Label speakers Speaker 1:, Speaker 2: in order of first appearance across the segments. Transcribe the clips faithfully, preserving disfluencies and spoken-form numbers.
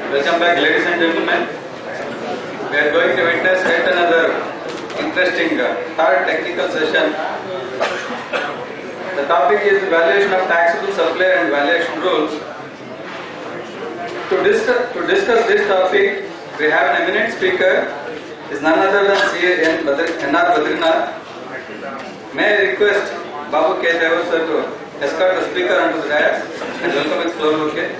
Speaker 1: Welcome back, ladies and gentlemen. We are going to witness yet another interesting uh, third technical session. The topic is valuation of taxable supplier and valuation rules. To discuss, to discuss this topic, we have an eminent speaker. Is none other than C A N R Badrinath. May I request Babu K. Devar sir to escort the speaker onto the dais and welcome his floor bouquet.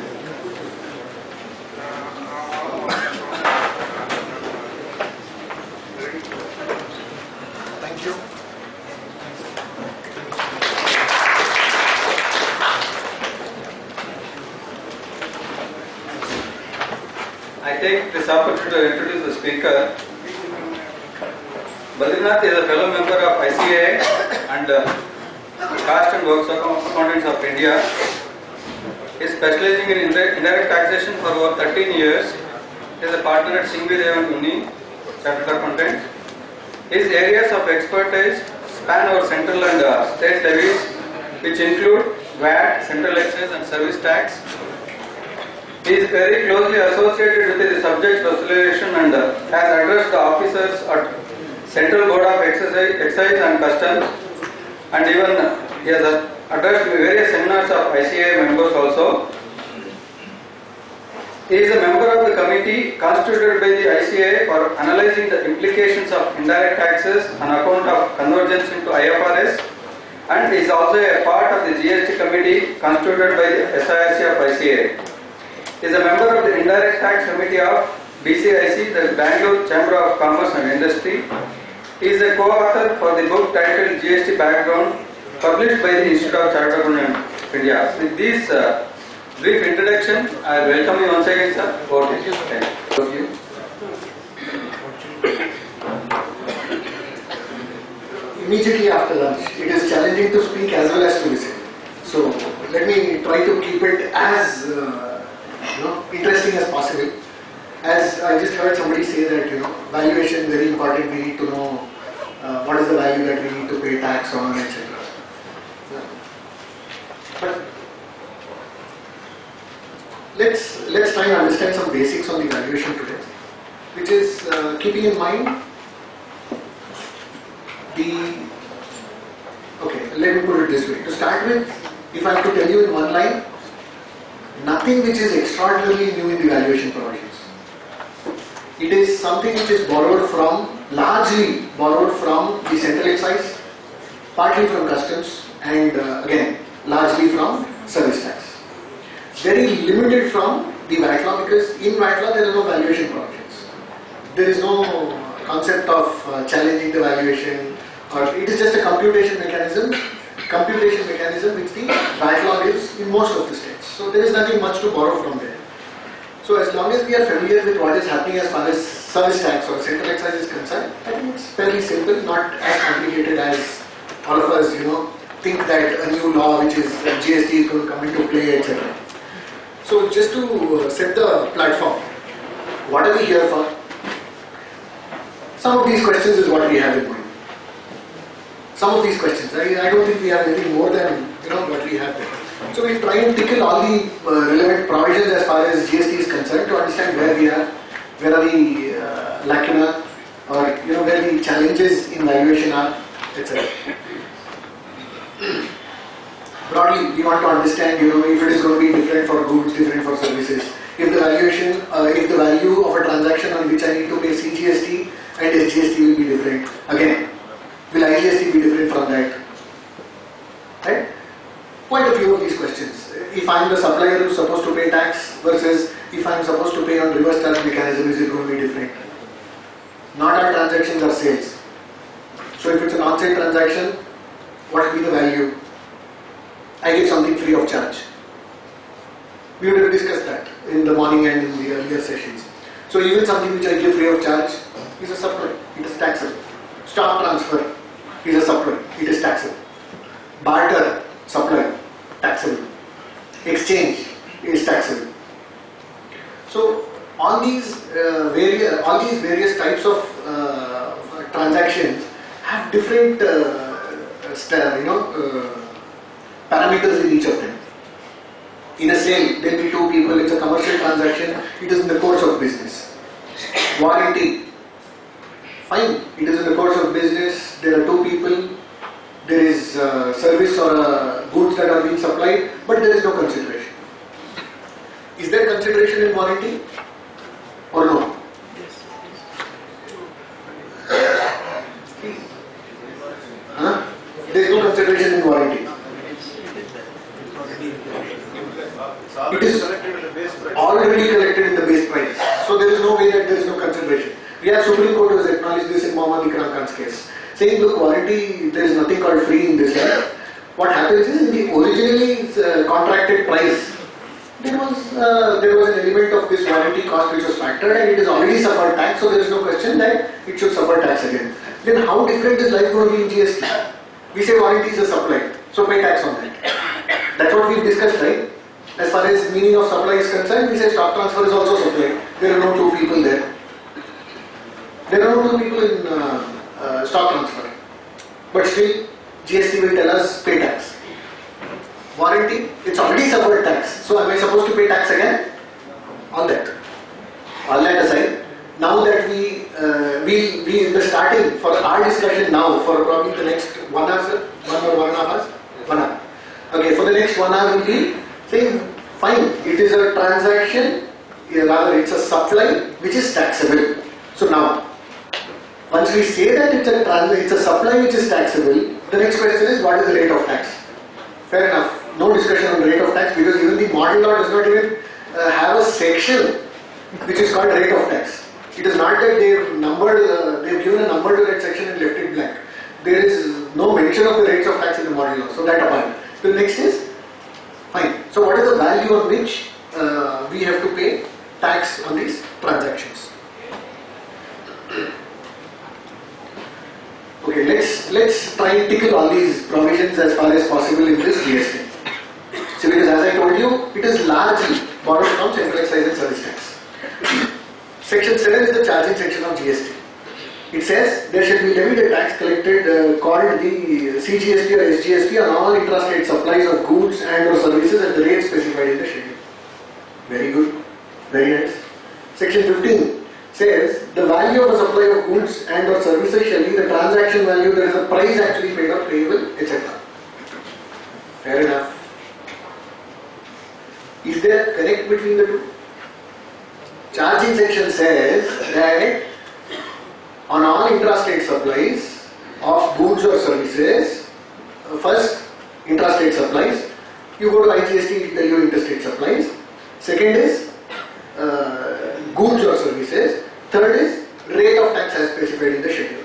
Speaker 2: Thank you.
Speaker 1: I take this opportunity to introduce the speaker. Badrinath is a fellow member of I C A and uh, Cost and Works Accountants of India. He is specializing in indirect taxation for over thirteen years. He is a partner at Singh Devan Uni, Chartered Accountant. His areas of expertise span over central and uh, state levies, which include V A T, central excise and service tax. He is very closely associated with the subject resolution and uh, has addressed the officers at Central Board of Excise, Excise and Customs, and even uh, he has uh, addressed various seminars of I C A members also. He is a member of the committee constituted by the I C A for analyzing the implications of indirect taxes on account of convergence into I F R S, and is also a part of the G S T committee constituted by the S I R C of I C A. He is a member of the Indirect Tax Committee of B C I C, the Bangalore Chamber of Commerce and Industry. He is a co-author for the book titled G S T Background, published by the Institute of Chartered Accountants of India. With this uh, brief introduction, I welcome you once again, sir. Over to you. Thank you.
Speaker 2: Immediately after lunch, it is challenging to speak as well as to listen. So let me try to keep it as uh, you know, interesting as possible. As I just heard somebody say that, you know, valuation very important. We need to know uh, what is the value that we need to pay tax on, et cetera. Yeah. But let's let's try and understand some basics on the valuation today, which is uh, keeping in mind the. Okay, let me put it this way. To start with, if I have to tell you in one line, nothing which is extraordinarily new in the valuation provisions. It is something which is borrowed from, largely borrowed from the central excise, partly from customs, and uh, again, largely from service tax. Very limited from the V A T law, because in V A T law there are no valuation provisions. There is no concept of uh, challenging the valuation, or it is just a computation mechanism, computation mechanism which the V A T law gives in most of the states. So there is nothing much to borrow from there. So as long as we are familiar with what is happening as far as service tax or central excise is concerned, I think it's fairly simple, not as complicated as all of us, you know, think that a new law which is G S T is going to come into play, et cetera. So just to set the platform, what are we here for? Some of these questions is what we have in mind. Some of these questions, I, I don't think we have anything more than, you know, what we have there. So we'll try and tickle all the uh, relevant provisions as far as G S T is concerned to understand where we are, where are the uh, lacuna, or you know, where the challenges in valuation are, et cetera. Broadly, we want to understand, you know, if it is going to be different for goods, different for services. If the valuation, uh, if the value of a transaction on which I need to pay C G S T and S G S T will be different. Again, will I G S T be different from that? Right? Quite a few of these questions. If I am the supplier who is supposed to pay tax versus if I am supposed to pay on reverse charge mechanism, is it going to be different? Not all transactions are sales. So if it's an on-site transaction, what will be the value? I give something free of charge. We would have discussed that in the morning and in the earlier sessions. So even something which I give free of charge is a supply. It is taxable. Stock transfer is a supply. It is taxable. Barter, supply, taxable. Exchange is taxable. So all these uh, various all these various types of uh, transactions have different uh, you know uh, parameters in each of them. In a sale, there will be two people, it's a commercial transaction, it is in the course of business. Warranty, fine, it is in the course of business, there are two people, there is uh, service or uh, goods that are being supplied, but there is no consideration. Is there consideration in warranty or no? Huh? There is no consideration in warranty. It is already collected in the base price. So there is no way that there is no consideration. We have Supreme Court has acknowledged this in Mohammad Ikram Khan's case, saying look, warranty, there is nothing called free in this land. What happens is in the originally uh, contracted price, there was uh, there was an element of this warranty cost which was factored, and it is already suffered tax, so there is no question that it should suffer tax again. Then how different is life going to be in G S T? We say warranties are supplied, so pay tax on that. That's what we discussed, right? As far as meaning of supply is concerned, we say stock transfer is also supplied. There are no two people there. There are no two people in uh, uh, stock transfer. But still, G S T will tell us pay tax. Warranty, it's already suffered tax. So am I supposed to pay tax again? On that. All that aside, now that we, uh, we, we in the starting, for our discussion now, for probably the next one hour, one or one and a half hours? One hour. Okay, for the next one hour will be saying, fine, it is a transaction, rather it's a supply which is taxable. So now, once we say that it's a, trans it's a supply which is taxable, the next question is what is the rate of tax? Fair enough. No discussion on rate of tax because even the model law does not even uh, have a section which is called rate of tax. It is not that they've numbered, uh, they've given a number to that section and left it blank. There is no mention of the rates of tax in the model law. So that apart. The next is, fine. So what is the value on which uh, we have to pay tax on these transactions? Okay, let's let's try and tickle all these provisions as far as possible in this G S T. So because as I told you, it is largely borrowed from central excise and service tax. Section seven is the charging section of G S T. It says there shall be levied a tax collected uh, called the C G S T or S G S T on all intrastate supplies of goods and or services at the rate specified in the schedule. Very good, very nice. Section fifteen says the value of a supply of goods and or services shall be the transaction value, there is a price actually paid or payable, et cetera. Fair enough. Is there a connect between the two? Charging section says that on all intrastate supplies of goods or services, uh, first intrastate supplies, you go to I G S T, it will tell you interstate supplies. Second is uh, goods or services. Third is rate of tax as specified in the schedule.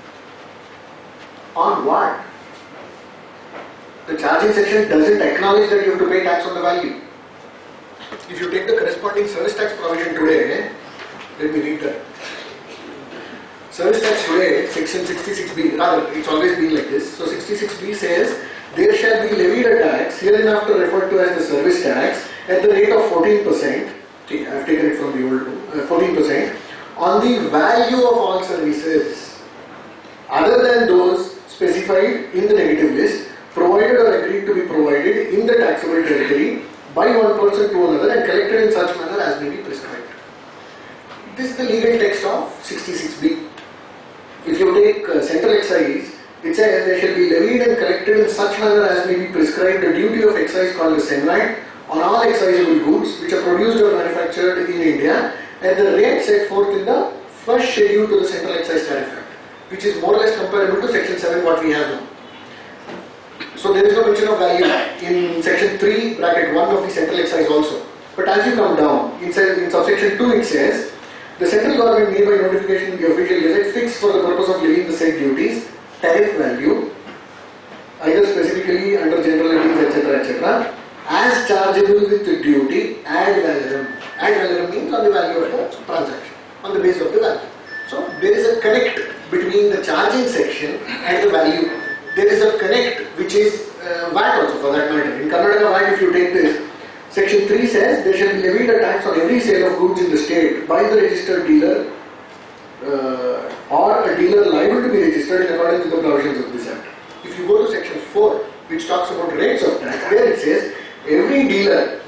Speaker 2: On what? The charging section doesn't acknowledge that you have to pay tax on the value. If you take the corresponding service tax provision today, let me read that. Service tax today, section sixty-six B, rather it's always been like this. So sixty-six B says, there shall be levied a tax, hereinafter referred to as the service tax, at the rate of fourteen percent, see I have taken it from the old uh, fourteen percent, on the value of all services, other than those specified in the negative list, provided or agreed to be provided in the taxable territory by one person to another and collected in such manner as may be prescribed. This is the legal text of sixty-six B. If you take uh, central excise, it says there shall be levied and collected in such manner as may be prescribed the duty of excise called the C A N R on all excisable goods which are produced or manufactured in India at the rate set forth in the first schedule to the Central Excise Tariff Act, which is more or less comparable to section seven what we have now. So there is no mention of value in section three bracket one of the Central Excise also. But as you come down, in, in subsection two it says, the central government may by notification in the official gazette fix for the purpose of levying the said duties, tariff value, either specifically under general levies, et cetera, et cetera, as chargeable with the duty ad valorem. Ad valorem means on the value of the transaction, on the base of the value. So there is a connect between the charging section and the value. There is a connect which is uh, V A T also for that matter. In Karnataka V A T, if you take this, section three says there shall be levied a tax on every sale of goods in the state by the registered dealer uh, or a dealer liable to be registered in accordance with the provisions of this Act. If you go to section four, which talks about rates of tax, there it says every dealer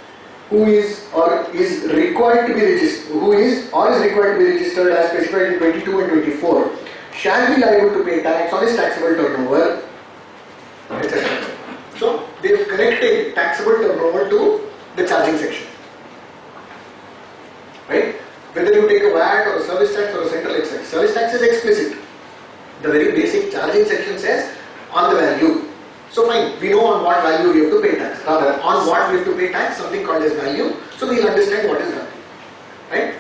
Speaker 2: who is or is required to be registered, who is or is required to be registered as specified in twenty-two and twenty-four shall be liable to pay tax on his taxable turnover, et cetera. So they have connected taxable turnover to the charging section, right? Whether you take a V A T or a service tax or a central excise, service tax is explicit. The very basic charging section says on the value. So fine, we know on what value we have to pay tax. Rather, on what we have to pay tax, something called as value. So we will understand what is value, right?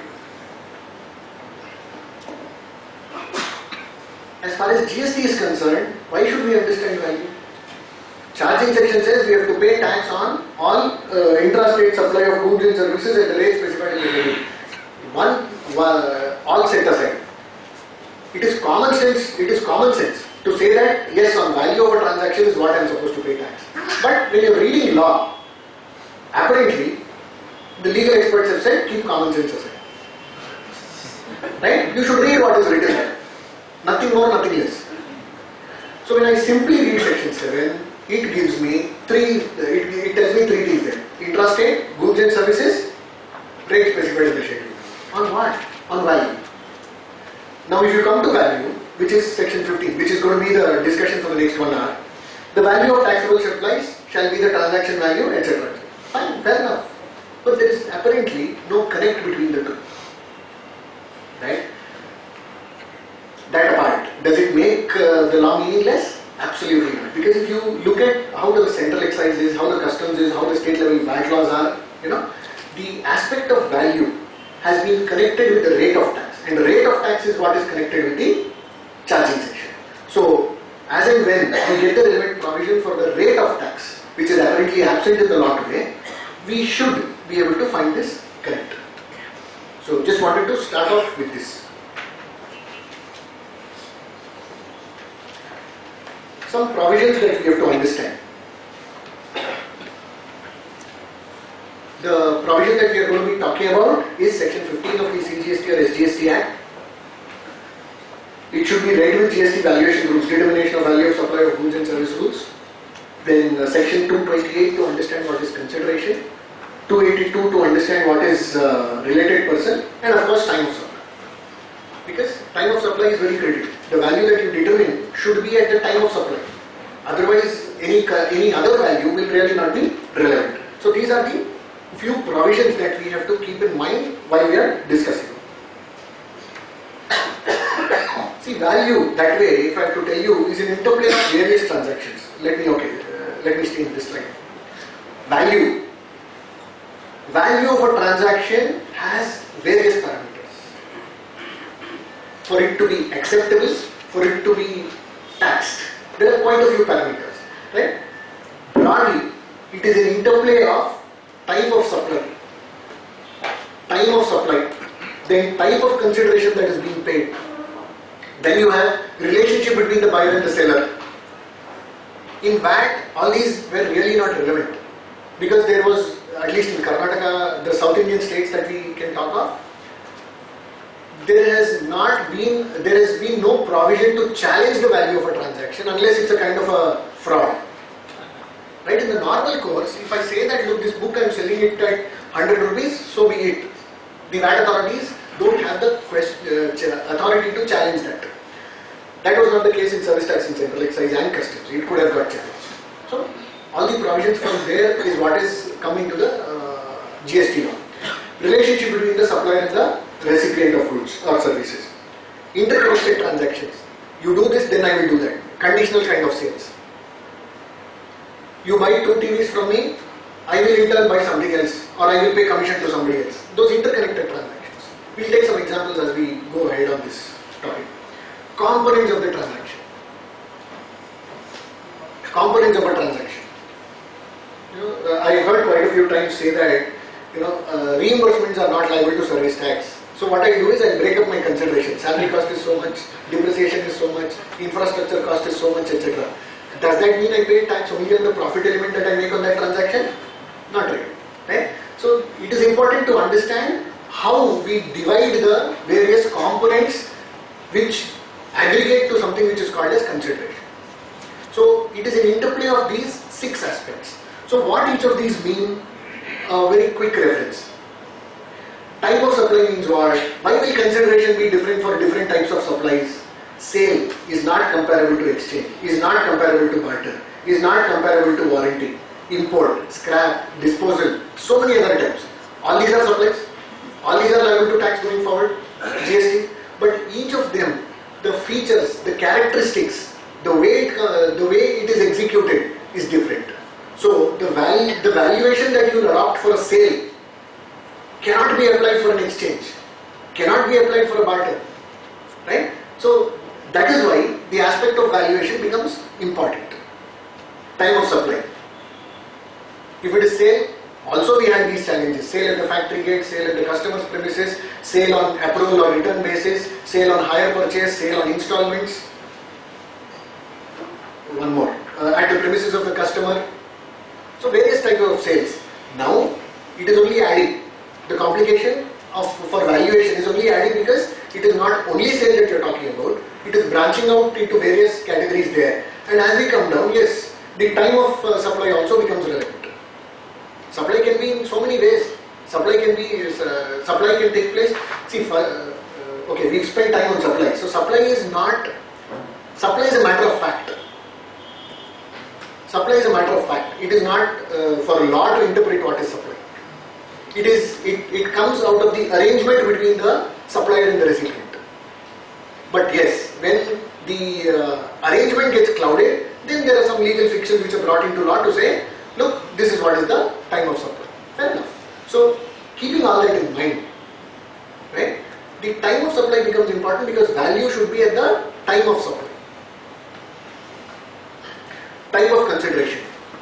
Speaker 2: As far as G S T is concerned, why should we understand value? Charging section says we have to pay tax on all uh, intrastate supply of goods and services at the rate specified in the schedule. One, uh, all set aside. It is common sense. It is common sense to say that yes, on value of a transaction is what I am supposed to pay tax. But when you are reading law, apparently the legal experts have said keep common sense aside. Right? You should read what is written there. Nothing more, nothing less. So when I simply read section seven, it gives me three, it, it tells me three things there. Intrastate, goods and services, rate specified in the schedule. On what? On value. Now if you come to value, which is section fifteen, which is going to be the discussion for the next one hour, the value of taxable supplies shall be the transaction value, et cetera. Fine, fair enough. But there is apparently no connect between the two. Right? That apart, does it make uh, the law meaningless? Absolutely not. Because if you look at how the central excise is, how the customs is, how the state level V A T laws are, you know, the aspect of value has been connected with the rate of tax. And the rate of tax is what is connected with the charging section. So, as and when we get the relevant provision for the rate of tax, which is apparently absent in the law today, we should be able to find this connect. So, just wanted to start off with this. Some provisions that we have to understand. The provision that we are going to be talking about is section fifteen of the C G S T or S G S T Act. It should be read with G S T valuation rules, determination of value of supply of goods and service rules. Then uh, section two twenty-eight to understand what is consideration. two eighty-two to understand what is uh, related person. And of course time of supply. Because time of supply is very critical. The value that you determine should be at the time of supply. Otherwise, any, any other value will really not be relevant. So these are the few provisions that we have to keep in mind while we are discussing. See, value that way, if I have to tell you, is an interplay of various transactions. Let me, okay, uh, let me stay in this slide. Value. Value of a transaction has various parameters. For it to be acceptable, for it to be taxed, there are quite a few parameters, right? Broadly, it is an interplay of type of supply, time of supply, then type of consideration that is being paid. Then you have relationship between the buyer and the seller. In V A T, all these were really not relevant because there was, at least in Karnataka, the South Indian states that we can talk of, there has not been, there has been no provision to challenge the value of a transaction unless it's a kind of a fraud. Right, in the normal course, if I say that, look, this book I am selling it at one hundred rupees, so be it. The V A T authorities don't have the question, uh, authority to challenge that. That was not the case in service tax and central excise and customs. It could have got challenged. So, all the provisions from there is what is coming to the uh, G S T law. Relationship between the supplier and the recipient of goods or services. Interconnected transactions. You do this, then I will do that. Conditional kind of sales. You buy two T Vs from me, I will in turn buy something else, or I will pay commission to somebody else. Those interconnected transactions. We'll take some examples as we go ahead on this topic. Components of the transaction. Components of a transaction. You know, uh, I heard quite a few times say that, you know, uh, reimbursements are not liable to service tax. So what I do is I break up my consideration. Salary cost is so much, depreciation is so much, infrastructure cost is so much, et cetera. Does that mean I pay tax only on the profit element that I make on that transaction? Not really. Right? So it is important to understand how we divide the various components which aggregate to something which is called as consideration. So it is an interplay of these six aspects. So what each of these mean a very quick reference. Type of supply means what? Why will consideration be different for different types of supplies? Sale is not comparable to exchange, is not comparable to barter, is not comparable to warranty, import, scrap, disposal, so many other types. All these are supplies. All these are liable to tax going forward, G S T. But each of them, the features, the characteristics, the way it, uh, the way it is executed is different. So the value, the valuation that you adopt for a sale cannot be applied for an exchange, cannot be applied for a barter, right? So that is why the aspect of valuation becomes important. Time of supply. If it is sale, also we had these challenges. Sale at the factory gate, sale at the customer's premises, sale on approval or return basis, sale on hire purchase, sale on installments. One more. Uh, at the premises of the customer. So various types of sales. Now it is only adding. The complication of for valuation is only adding because it is not only sale that you are talking about, it is branching out into various categories there. And as we come down, yes, the time of uh, supply also becomes relevant. Supply can be in so many ways. Supply can be, uh, supply can take place. See, uh, uh, okay, we've spent time on supply. So supply is not, supply is a matter of fact. Supply is a matter of fact. It is not uh, for law to interpret what is supply. It is, it, it comes out of the arrangement between the supplier and the recipient. But yes, when the uh, arrangement gets clouded, then there are some legal fictions which are brought into law to say, look, this is what is the time of supply. Fair enough. So, keeping all that in mind, right? The time of supply becomes important because value should be at the time of supply. Type of consideration.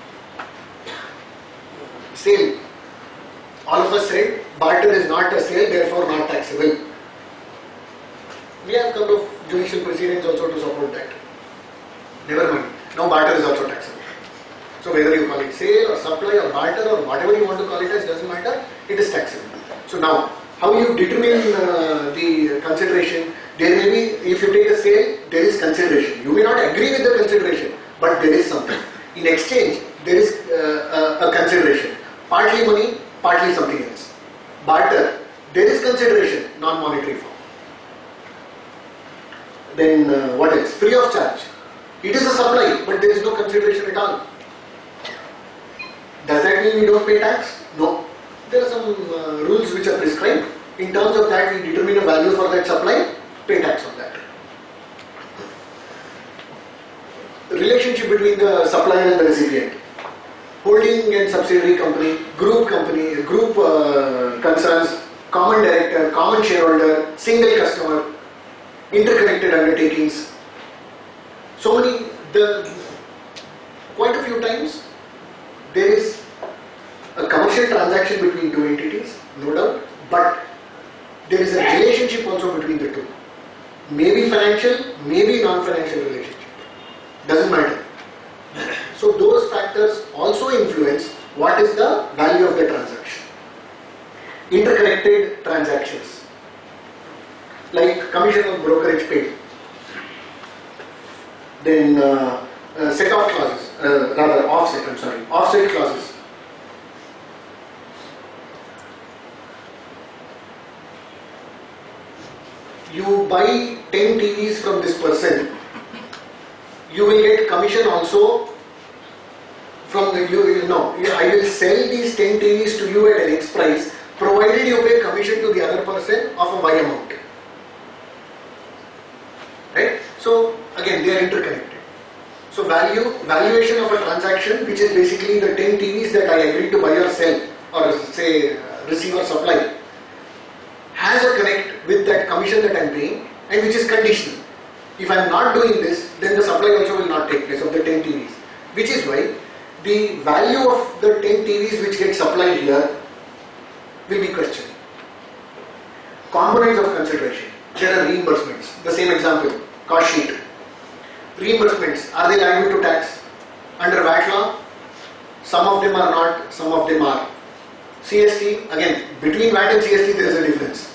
Speaker 2: Sale. All of us said barter is not a sale, therefore not taxable. We have a couple of judicial proceedings also to support that. Never mind. Now barter is also taxable. So whether you call it sale or supply or barter or whatever you want to call it as, doesn't matter, it is taxable. So now, how you determine uh, the consideration? There may be, if you take a sale, there is consideration. You may not agree with the consideration, but there is something. In exchange, there is uh, a, a consideration. Partly money, partly something else. Barter, there is consideration, non-monetary form. Then uh, what else? Free of charge. It is a supply, but there is no consideration at all. Does that mean we don't pay tax? No. There are some uh, rules which are prescribed. In terms of that, we determine a value for that supply, pay tax on that. The relationship between the supplier and the recipient. Holding and subsidiary company, group company, group uh, concerns, common director, common shareholder, single customer, interconnected undertakings. So many, the quite a few times there is a commercial transaction between two entities, no doubt, but there is a relationship also between the two. Maybe financial, maybe non-financial relationship. Doesn't matter. So those factors also influence what is the value of the transaction. Interconnected transactions, like commission of brokerage paid, then uh, uh, set off clauses, uh, rather offset, I'm sorry, offset clauses. You buy ten T Vs from this person, you will get commission also from the, you, you know, I will sell these ten T Vs to you at an X price, provided you pay commission to the other person of a Y amount. Right? So again, they are interconnected. So value, valuation of a transaction, which is basically the ten T Vs that I agree to buy or sell, or say uh, receive or supply, has a connect with that commission that I am paying, and which is conditional. If I am not doing this, then the supply also will not take place of the ten T Vs. Which is why the value of the ten T Vs which get supplied here will be questioned. Components of consideration. There are reimbursements. The same example, cost sheet. Reimbursements, are they liable to tax? Under V A T law, some of them are not, some of them are. C S T, again, between V A T and C S T there is a difference.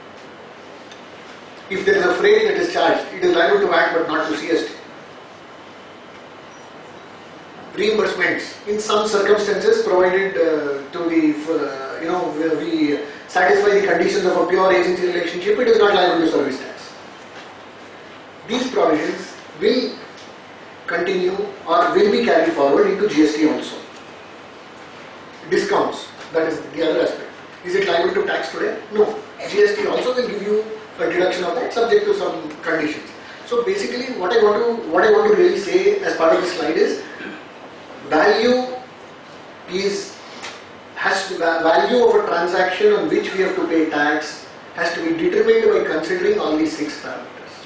Speaker 2: If there is a freight that is charged, it is liable to V A T but not to C S T. reimbursements in some circumstances provided uh, to the, uh, you know, we satisfy the conditions of a pure agency relationship, it is not liable to service tax. These provisions will continue or will be carried forward into G S T also. Discounts, that is the other aspect. Is it liable to tax today? No. G S T also will give you a deduction of that subject to some conditions. So basically what I want to what I want to really say as part of the slide is value is has to value of a transaction on which we have to pay tax has to be determined by considering all these six parameters.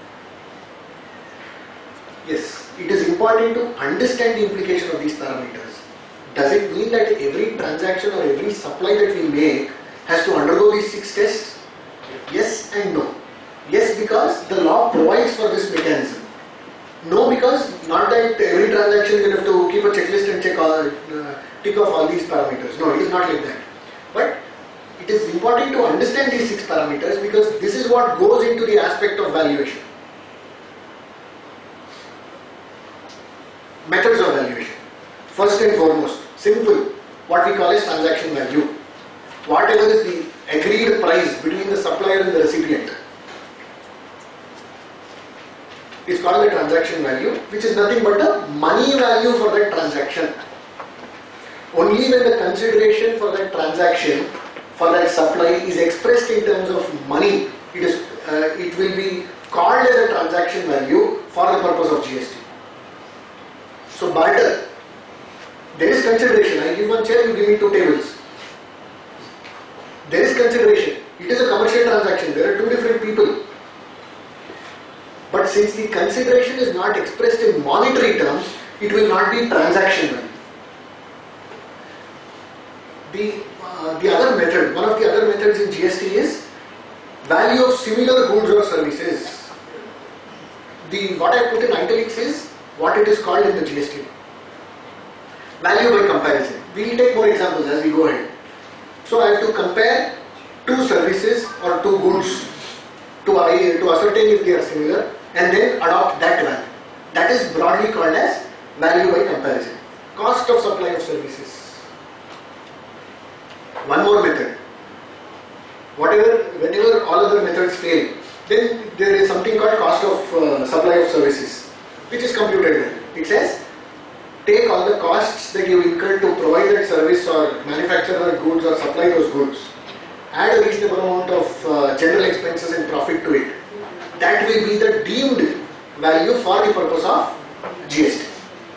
Speaker 2: Yes, it is important to understand the implication of these parameters. Does it mean that every transaction or every supply that we make has to undergo these six tests? Yes and no. Yes, because the law provides for this mechanism. No, because not that every transaction you have to keep a checklist and check all, uh, tick off all these parameters. No, it is not like that. But it is important to understand these six parameters because this is what goes into the aspect of valuation. Methods of valuation. First and foremost, simple, what we call as transaction value. Whatever is the agreed price between the supplier and the recipient is called the transaction value, which is nothing but the money value for that transaction. Only when the consideration for that transaction, for that supply is expressed in terms of money, it is uh, it will be called as a transaction value for the purpose of G S T. So barter, there is consideration. I give one chair, you give me two tables. There is consideration. It is a commercial transaction. There are two different people. But since the consideration is not expressed in monetary terms, it will not be transaction value. The, uh, the other method, one of the other methods in G S T is value of similar goods or services. The, what I put in italics is what it is called in the G S T. Value by comparison. We will take more examples as we go ahead. So I have to compare two services or two goods to, to ascertain if they are similar and then adopt that value. That is broadly called as value by comparison. Cost of supply of services. One more method. Whatever, whenever all other methods fail, then there is something called cost of uh, supply of services, which is computed value. It says, take all the costs that you incur to provide that service or manufacture that goods or supply those goods. Add a reasonable amount of uh, general expenses and profit to it. That will be the deemed value for the purpose of G S T.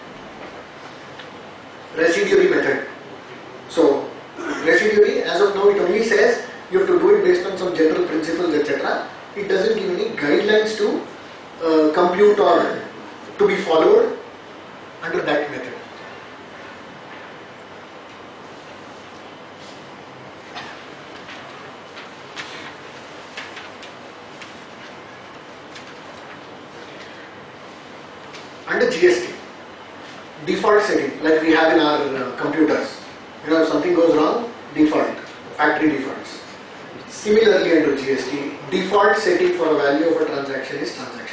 Speaker 2: Residuary method. So, residuary, as of now, it only says you have to do it based on some general principles, et cetera. It doesn't give any guidelines to uh, compute or to be followed under that method. Under G S T, default setting like we have in our uh, computers. You know, if something goes wrong, default, factory defaults. Similarly under G S T, default setting for a value of a transaction is transaction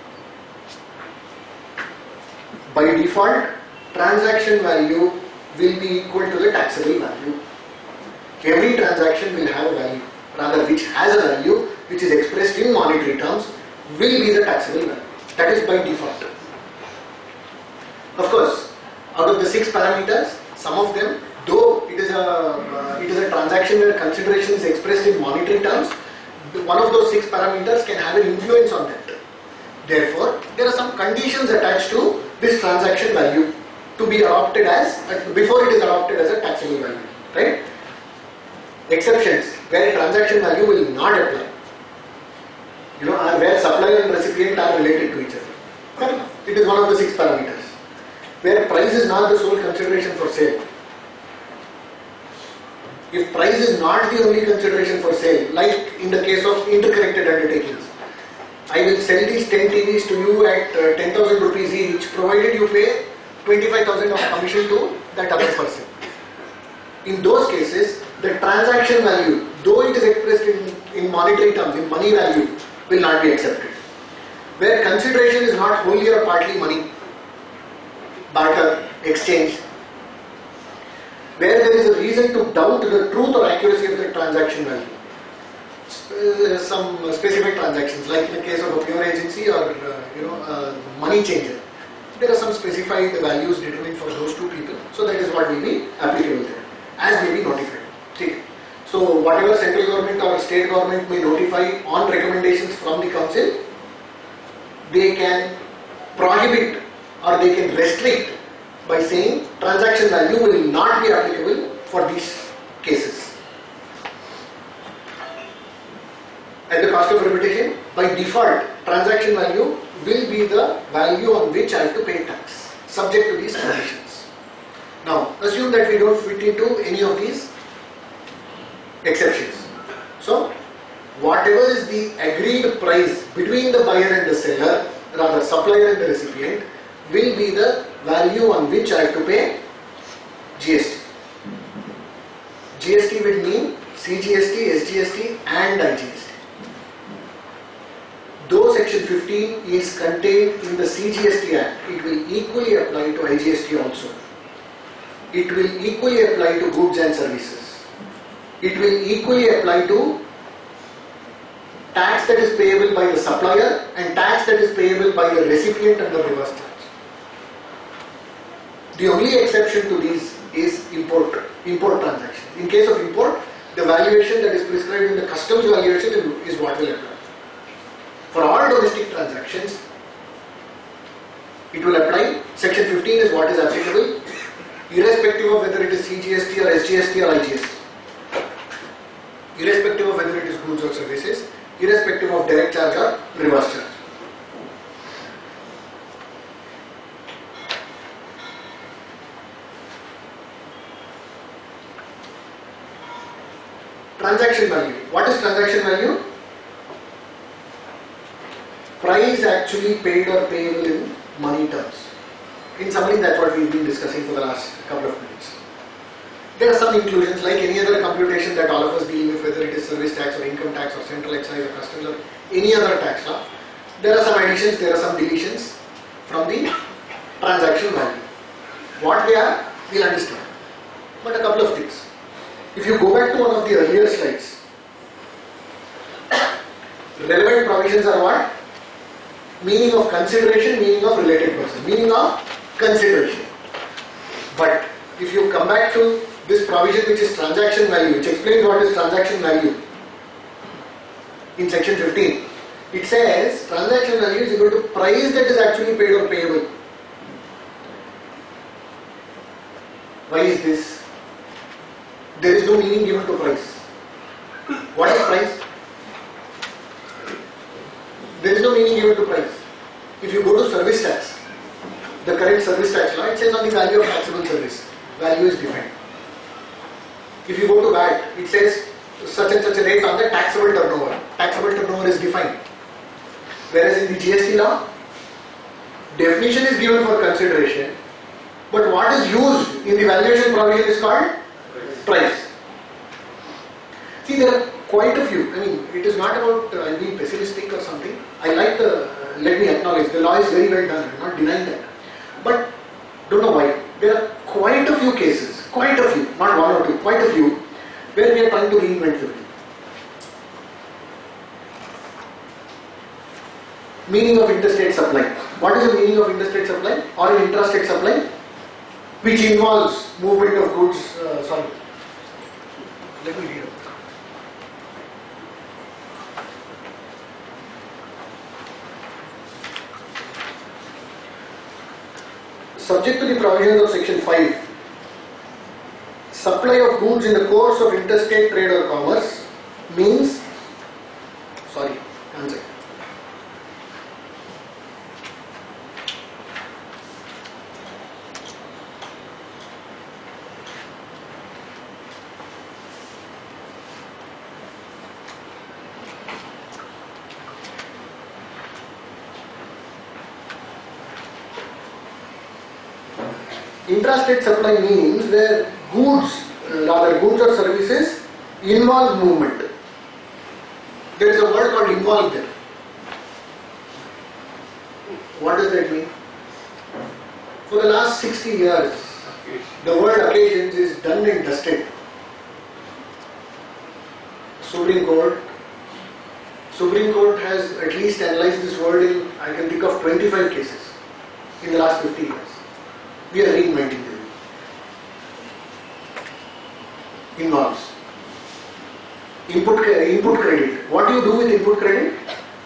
Speaker 2: value. By default, transaction value will be equal to the taxable value. Every transaction will have a value, rather which has a value which is expressed in monetary terms will be the taxable value. That is by default. Of course, out of the six parameters, some of them, though it is a uh, it is a transaction where consideration is expressed in monetary terms, one of those six parameters can have an influence on that. Therefore, there are some conditions attached to this transaction value to be adopted as uh, before it is adopted as a taxable value, right? Exceptions where transaction value will not apply. You know, are where supplier and recipient are related to each other. Fair enough. It is one of the six parameters. Where price is not the sole consideration for sale. If price is not the only consideration for sale, like in the case of interconnected undertakings, I will sell these ten T Vs to you at uh, ten thousand rupees each, provided you pay twenty-five thousand of commission to that other person. In those cases, the transaction value, though it is expressed in, in monetary terms, in money value, will not be accepted. Where consideration is not wholly or partly money, barter, exchange, where there is a reason to doubt the truth or accuracy of the transaction value. Uh, some specific transactions, like in the case of a pure agency or uh, you know uh, money changer, there are some specified values determined for those two people. So that is what will be applicable there, as may be notified. Okay. So whatever central government or state government may notify on recommendations from the council, they can prohibit or they can restrict by saying transaction value will not be applicable for these cases. At the cost of reputation, by default, transaction value will be the value on which I have to pay tax, subject to these conditions. Now, assume that we don't fit into any of these exceptions. So, whatever is the agreed price between the buyer and the seller, rather supplier and the recipient, will be the value on which I have to pay G S T. G S T will mean C G S T, S G S T and I G S T. Though section fifteen is contained in the C G S T Act, it will equally apply to I G S T also. It will equally apply to goods and services. It will equally apply to tax that is payable by the supplier and tax that is payable by the recipient under reverse charge. The only exception to these is import, import transactions. In case of import, the valuation that is prescribed in the customs valuation is what will apply. For all domestic transactions, it will apply. Section fifteen is what is applicable, irrespective of whether it is C G S T or S G S T or I G S T. Irrespective of whether it is goods or services, irrespective of direct charge or reverse charge. Transaction value. What is transaction value? Price actually paid or payable in money terms. In summary, that's what we've been discussing for the last couple of minutes. There are some inclusions, like any other computation that all of us deal with, whether it is service tax or income tax or central excise or customs or any other tax law. There are some additions, there are some deletions from the transaction value. What they are, we'll understand. But a couple of things. If you go back to one of the earlier slides, relevant provisions are what? Meaning of consideration, meaning of related person, meaning of consideration. But if you come back to this provision which is transaction value, which explains what is transaction value in section fifteen, it says transaction value is equal to price that is actually paid or payable. Why is this? There is no meaning given to price. What is price? There is no meaning given to price. If you go to service tax, the current service tax law, it says on the value of taxable service, value is defined. If you go to V A T, it says such and such a rate on the taxable turnover. Taxable turnover is defined. Whereas in the G S T law, definition is given for consideration, but what is used in the valuation provision is called price. See, there are quite a few. I mean, it is not about uh, being pessimistic or something. I like the, uh, let me acknowledge, the law is very well done. I am not denying that. But, don't know why. There are quite a few cases, quite a few, not one or two, quite a few, where we are trying to reinvent the wheel. Meaning of interstate supply. What is the meaning of interstate supply or an intrastate supply? Which involves movement of goods, uh, sorry. Let me read it. Subject to the provisions of section five, supply of goods in the course of interstate trade or commerce means, sorry, one second. Intrastate supply means where goods, uh, rather goods or services involve movement. There is a word called involve there. What does that mean? For the last sixty years, the word occasions is done and dusted. Supreme Court, Supreme Court has at least analyzed this word in, I can think of twenty-five cases in the last fifty years. We are reinventing the wheel. Involves input, input credit. What do you do with input credit?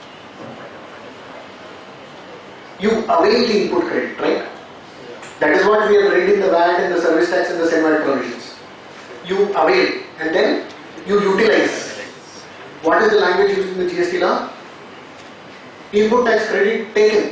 Speaker 2: You avail the input credit, right? That is what we have read in the V A T and the service tax and the semi provisions. You avail and then you utilize. What is the language used in the G S T law? Input tax credit taken.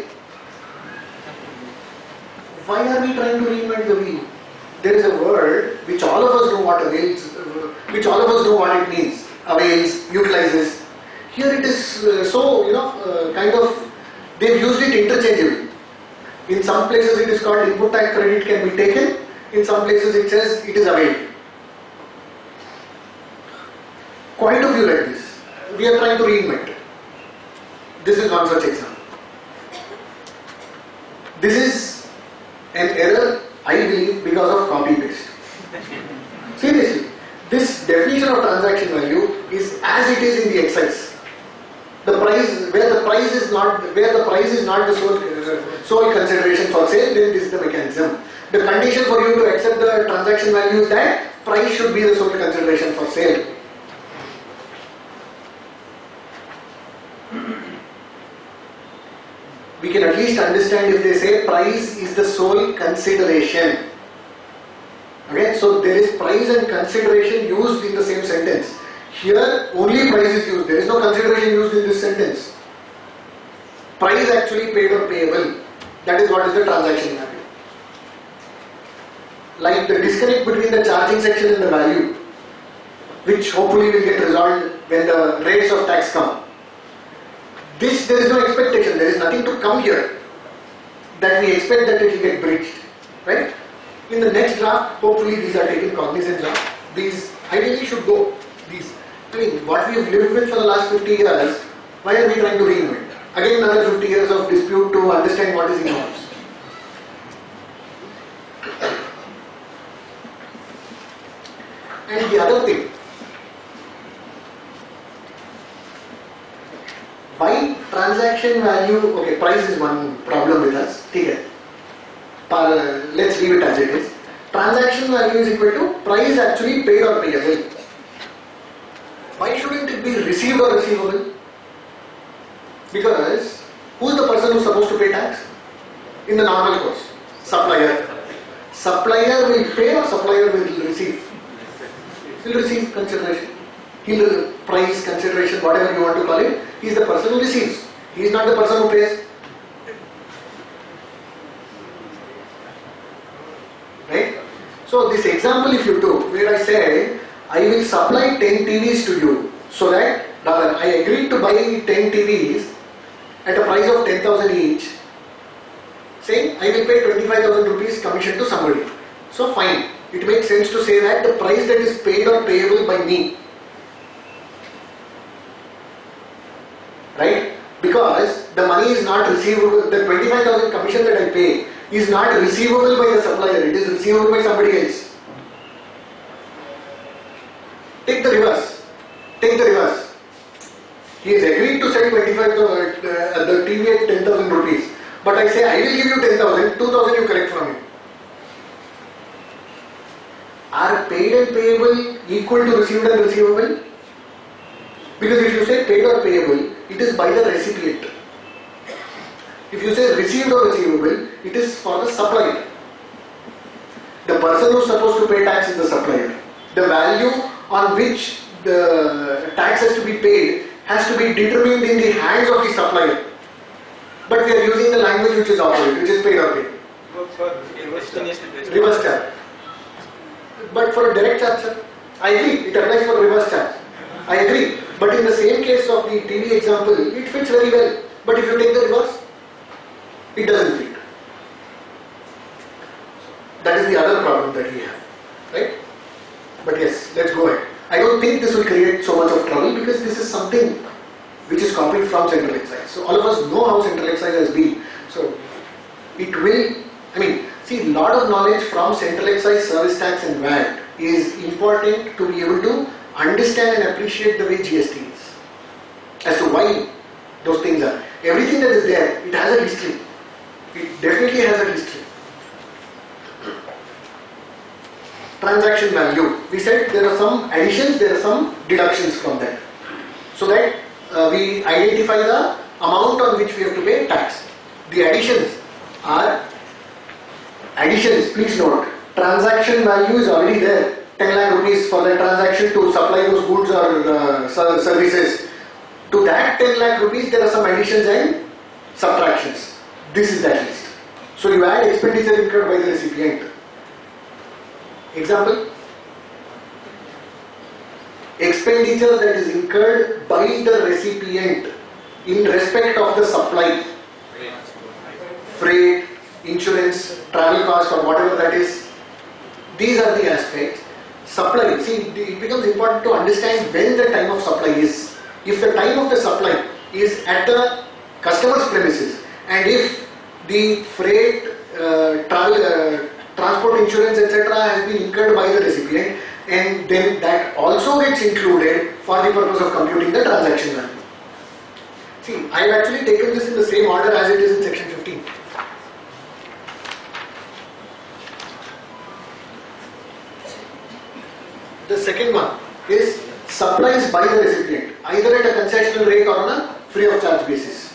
Speaker 2: Why are we trying to reinvent the wheel? There is a word which all of us know what avails, which all of us know what it means. Avails, utilizes. Here it is uh, so, you know, uh, kind of, they've used it interchangeably. In some places it is called input tax credit can be taken. In some places it says it is availed. Quite a few like this. We are trying to reinvent. This is one such example. This is an error, I believe, because of copy paste. Seriously, this definition of transaction value is as it is in the excise. The price, where the price is not, where the price is not the sole, uh, sole consideration for sale, then this is the mechanism. The condition for you to accept the transaction value is that price should be the sole consideration for sale. We can at least understand if they say price is the sole consideration. Okay, so there is price and consideration used in the same sentence. Here only price is used, there is no consideration used in this sentence. Price actually paid or payable, that is what is the transaction value. Like the disconnect between the charging section and the value, which hopefully will get resolved when the rates of tax come. This, there is no expectation, there is nothing to come here that we expect that it will get bridged, right? In the next draft, hopefully these are taken cognizance of. These ideally should go. These, I mean, what we have lived with for the last fifty years, why are we trying to reinvent? Again, another fifty years of dispute to understand what is involved. And the other thing, why transaction value, okay, price is one problem with us, okay. Let's leave it as it is. Transaction value is equal to price actually paid or payable. Why shouldn't it be received or receivable? Because who is the person who is supposed to pay tax? In the normal course, supplier. Supplier will pay or supplier will receive? He will receive consideration. He will price, consideration, whatever you want to call it. He is the person who receives. He is not the person who pays. Right? So this example if you took, where I say, I will supply ten T Vs to you, so that rather I agreed to buy ten T Vs at a price of ten thousand each, saying I will pay twenty-five thousand rupees commission to somebody. So fine, it makes sense to say that the price that is paid or payable by me, right? Because the money is not receivable, the twenty-five thousand commission that I pay is not receivable by the supplier, it is receivable by somebody else. Take the reverse. Take the reverse. He has agreed to sell twenty-five thousand, uh, the T V at ten thousand rupees. But I say, I will give you ten thousand, two thousand you collect from him. Are paid and payable equal to received and receivable? Because if you say paid or payable, it is by the recipient. If you say received or receivable, it is for the supplier. The person who is supposed to pay tax is the supplier. The value on which the tax has to be paid has to be determined in the hands of the supplier. But we are using the language which is opposite, which is paid or paid. Reverse charge. But for a direct charge, sir, I agree, it applies for reverse charge. I agree. But in the same case of the T V example, it fits very well. But if you take the reverse, it doesn't fit. That is the other problem that we have, right? But yes, let's go ahead. I don't think this will create so much of trouble because this is something which is copied from central excise. So all of us know how central excise has been. So it will, I mean, See, lot of knowledge from central excise, service tax and V A T is important to be able to understand and appreciate the way G S T is. As to why those things are. Everything that is there, it has a history. It definitely has a history. Transaction value. We said there are some additions, there are some deductions from that. So that uh, we identify the amount on which we have to pay tax. The additions are additions, please note. Transaction value is already there. ten lakh rupees for the transaction to supply those goods or uh, services. To that ten lakh rupees, there are some additions and subtractions. This is that list. So you add expenditure incurred by the recipient. Example, expenditure that is incurred by the recipient in respect of the supply, freight, insurance, travel cost or whatever that is. These are the aspects. Supply, see, it becomes important to understand when the time of supply is. If the time of the supply is at the customer's premises, and if the freight, uh, travel, uh, transport insurance, et cetera has been incurred by the recipient, and then that also gets included for the purpose of computing the transaction value. See, I have actually taken this in the same order as it is in section fifteen. The second one is supplies by the recipient, either at a concessional rate or on a free of charge basis.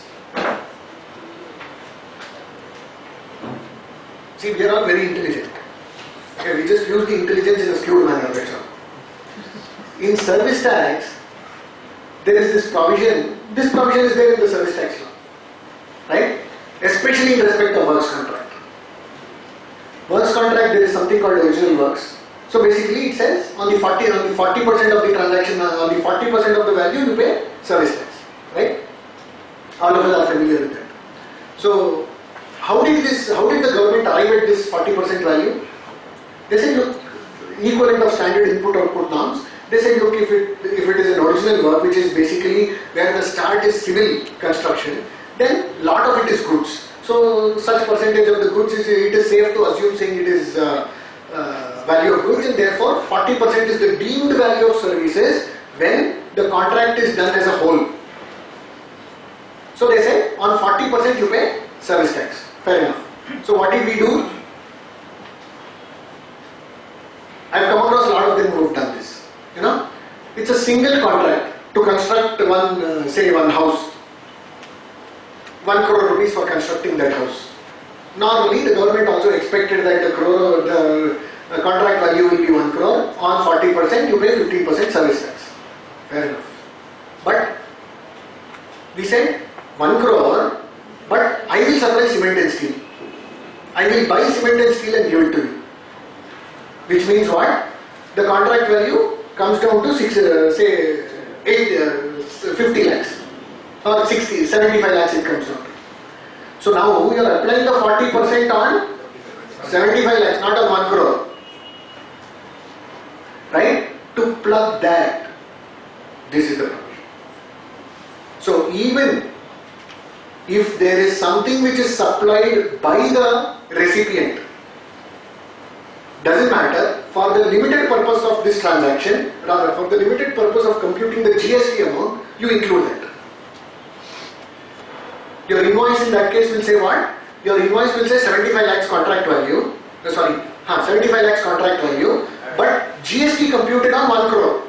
Speaker 2: See, we are all very intelligent. Okay, we just use the intelligence in a skewed manner, that's all. In service tax, there is this provision, this provision is there in the service tax law, right? Especially in respect of works contract. Works contract, there is something called original works. So basically it says on the forty on the forty percent of the transaction, on the forty percent of the value you pay service tax, right? All of us are familiar with that. So how did this how did the government arrive at this forty percent value? They said, look, equivalent of standard input output norms. They said, look, if it if it is an original work, which is basically where the start is civil construction, then lot of it is goods. So such percentage of the goods is it is safe to assume saying it is uh, uh, value of goods, and therefore forty percent is the deemed value of services when the contract is done as a whole. So they say on forty percent you pay service tax. Fair enough. So what did we do? I've come across a lot of them who have done this. You know, it's a single contract to construct one, uh, say one house. One crore rupees for constructing that house. Normally, the government also expected that the crore, the, the contract value will be one crore. On forty percent, you pay fifteen percent service tax. Fair enough. But we said one crore, but I will supply cement and steel. I will buy cement and steel and give it to you. Which means what? The contract value comes down to six, uh, say, eight, uh, fifty lakhs or sixty, seventy-five lakhs it comes down to. So now we are applying the forty percent on seventy-five lakhs, not on one crore. Right? To plug that, this is the problem. So even if there is something which is supplied by the recipient, doesn't matter, for the limited purpose of this transaction, rather for the limited purpose of computing the G S T amount, you include that. Your invoice in that case will say what? Your invoice will say seventy-five lakhs contract value, uh, sorry, huh, seventy-five lakhs contract value, but G S T computed on one crore.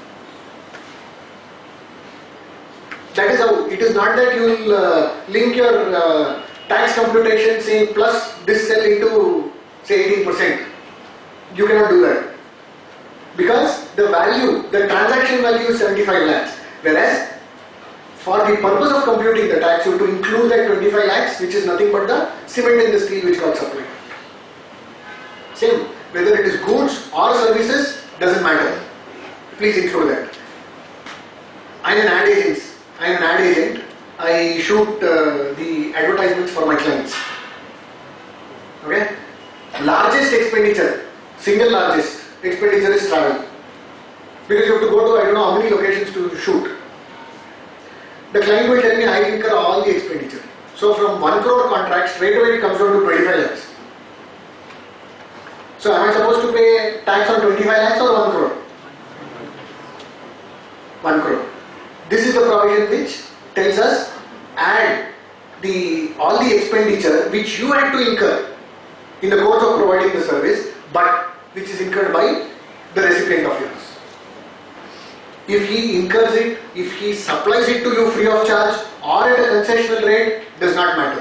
Speaker 2: That is how, it is not that you will uh, link your uh, tax computation saying plus this cell into say eighteen percent. You cannot do that. Because the value, the transaction value is seventy-five lakhs. Whereas for the purpose of computing the tax, you have to include that twenty-five lakhs, which is nothing but the cement and the steel which got supplied. Same, whether it is goods or services, doesn't matter. Please include that. I am an ad agent. I am an ad agent. I shoot uh, the advertisements for my clients. Okay? Largest expenditure, single largest expenditure is travel. Because you have to go to I don't know how many locations to shoot. The client will tell me I incur all the expenditure. So from one crore contract, straight away it comes down to twenty-five lakhs. So am I supposed to pay tax on twenty-five lakhs or one crore? one crore. This is the provision which tells us add the all the expenditure which you had to incur in the course of providing the service, but which is incurred by the recipient of yours. If he incurs it, if he supplies it to you free of charge or at a concessional rate, does not matter.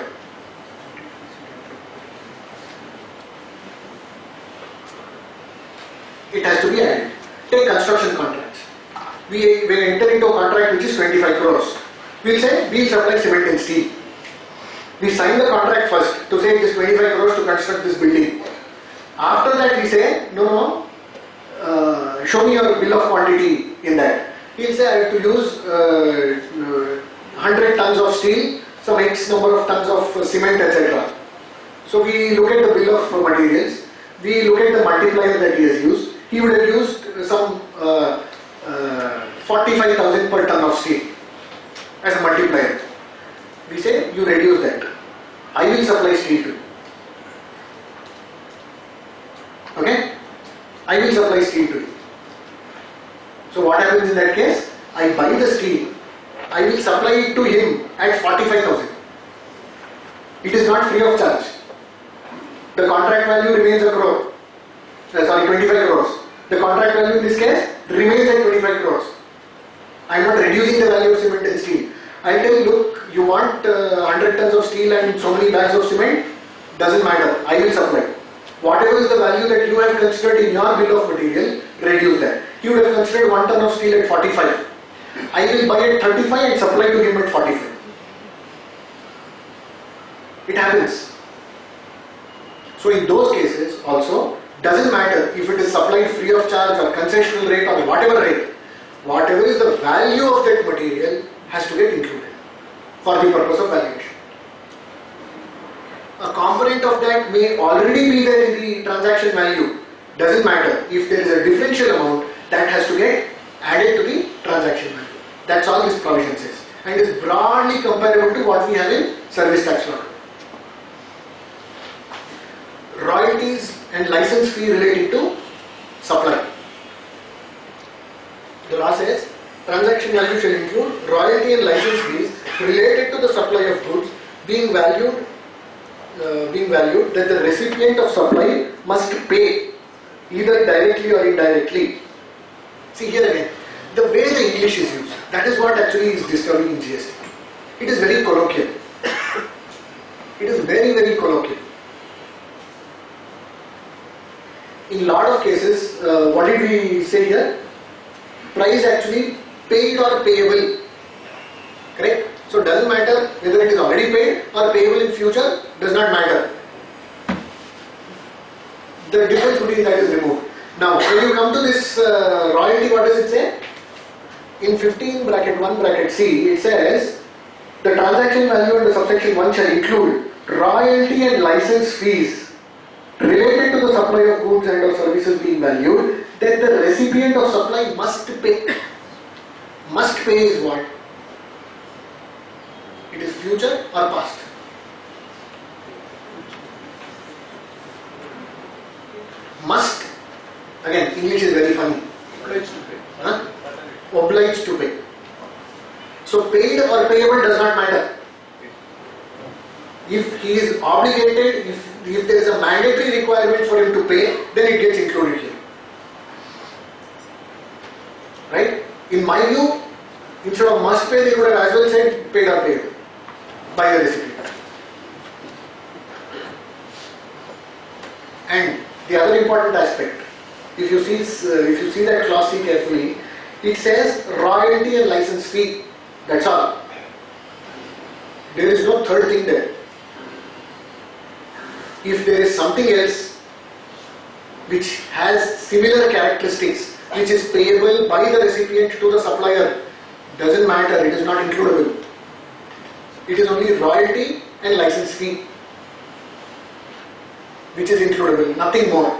Speaker 2: It has to be added. Take construction contracts. We, we enter into a contract which is twenty-five crores. We'll say we'll supply cement and steel. We sign the contract first to say it is twenty-five crores to construct this building. After that we say, no, no, uh, show me your bill of quantity in that. He'll say I have to use uh, one hundred tons of steel, some X number of tons of cement, et cetera. So we look at the bill of materials, we look at the multiplier that he has used. He would have used some uh, uh, forty-five thousand per ton of steel as a multiplier. We say you reduce that. I will supply steel to you. Okay? I will supply steel to you. So what happens in that case? I buy the steel. I will supply it to him at forty-five thousand. It is not free of charge. The contract value remains a crore. Uh, sorry, twenty-five crores. The contract value in this case remains at twenty-five crores. I am not reducing the value of cement and steel. I tell you, look, you want uh, one hundred tons of steel and so many bags of cement? Doesn't matter. I will supply. Whatever is the value that you have considered in your bill of material, reduce that. You would have considered one ton of steel at forty-five. I will buy at thirty-five and supply to him at forty-five. It happens. So in those cases also, doesn't matter if it is supplied free of charge or concessional rate or whatever rate, whatever is the value of that material has to get included for the purpose of valuation. A component of that may already be there in the transaction value. Doesn't matter. If there is a differential amount, that has to get added to the transaction value. That's all this provision says. And is broadly comparable to what we have in service tax law. Royalties and license fee related to supply. The law says transaction value shall include royalty and license fees related to the supply of goods being valued uh, being valued that the recipient of supply must pay either directly or indirectly. See here again, the way the English is used, that is what actually is disturbing in G S T. It is very colloquial. It is very very colloquial. In lot of cases, uh, what did we say here? Price actually paid or payable. Correct? So it doesn't matter whether it is already paid or payable in future, does not matter. The difference between that is removed. Now when you come to this uh, royalty, what does it say? In fifteen bracket one bracket C, it says the transaction value under subsection one shall include royalty and license fees related to the supply of goods and or services being valued that the recipient of supply must pay. Must pay is what? It is future or past? Must. Again, English is very funny.
Speaker 3: Obliged to pay.
Speaker 2: Huh? Obliged to pay. So paid or payable does not matter. If he is obligated, if, if there is a mandatory requirement for him to pay, then it gets included here. Right? In my view, instead of must pay, they could have as well said paid or payable by the recipient. And the other important aspect, if you see, uh, if you see that clause C carefully, it says royalty and license fee. That's all. There is no third thing there. If there is something else which has similar characteristics, which is payable by the recipient to the supplier, doesn't matter, it is not includable. It is only royalty and license fee which is includable, nothing more.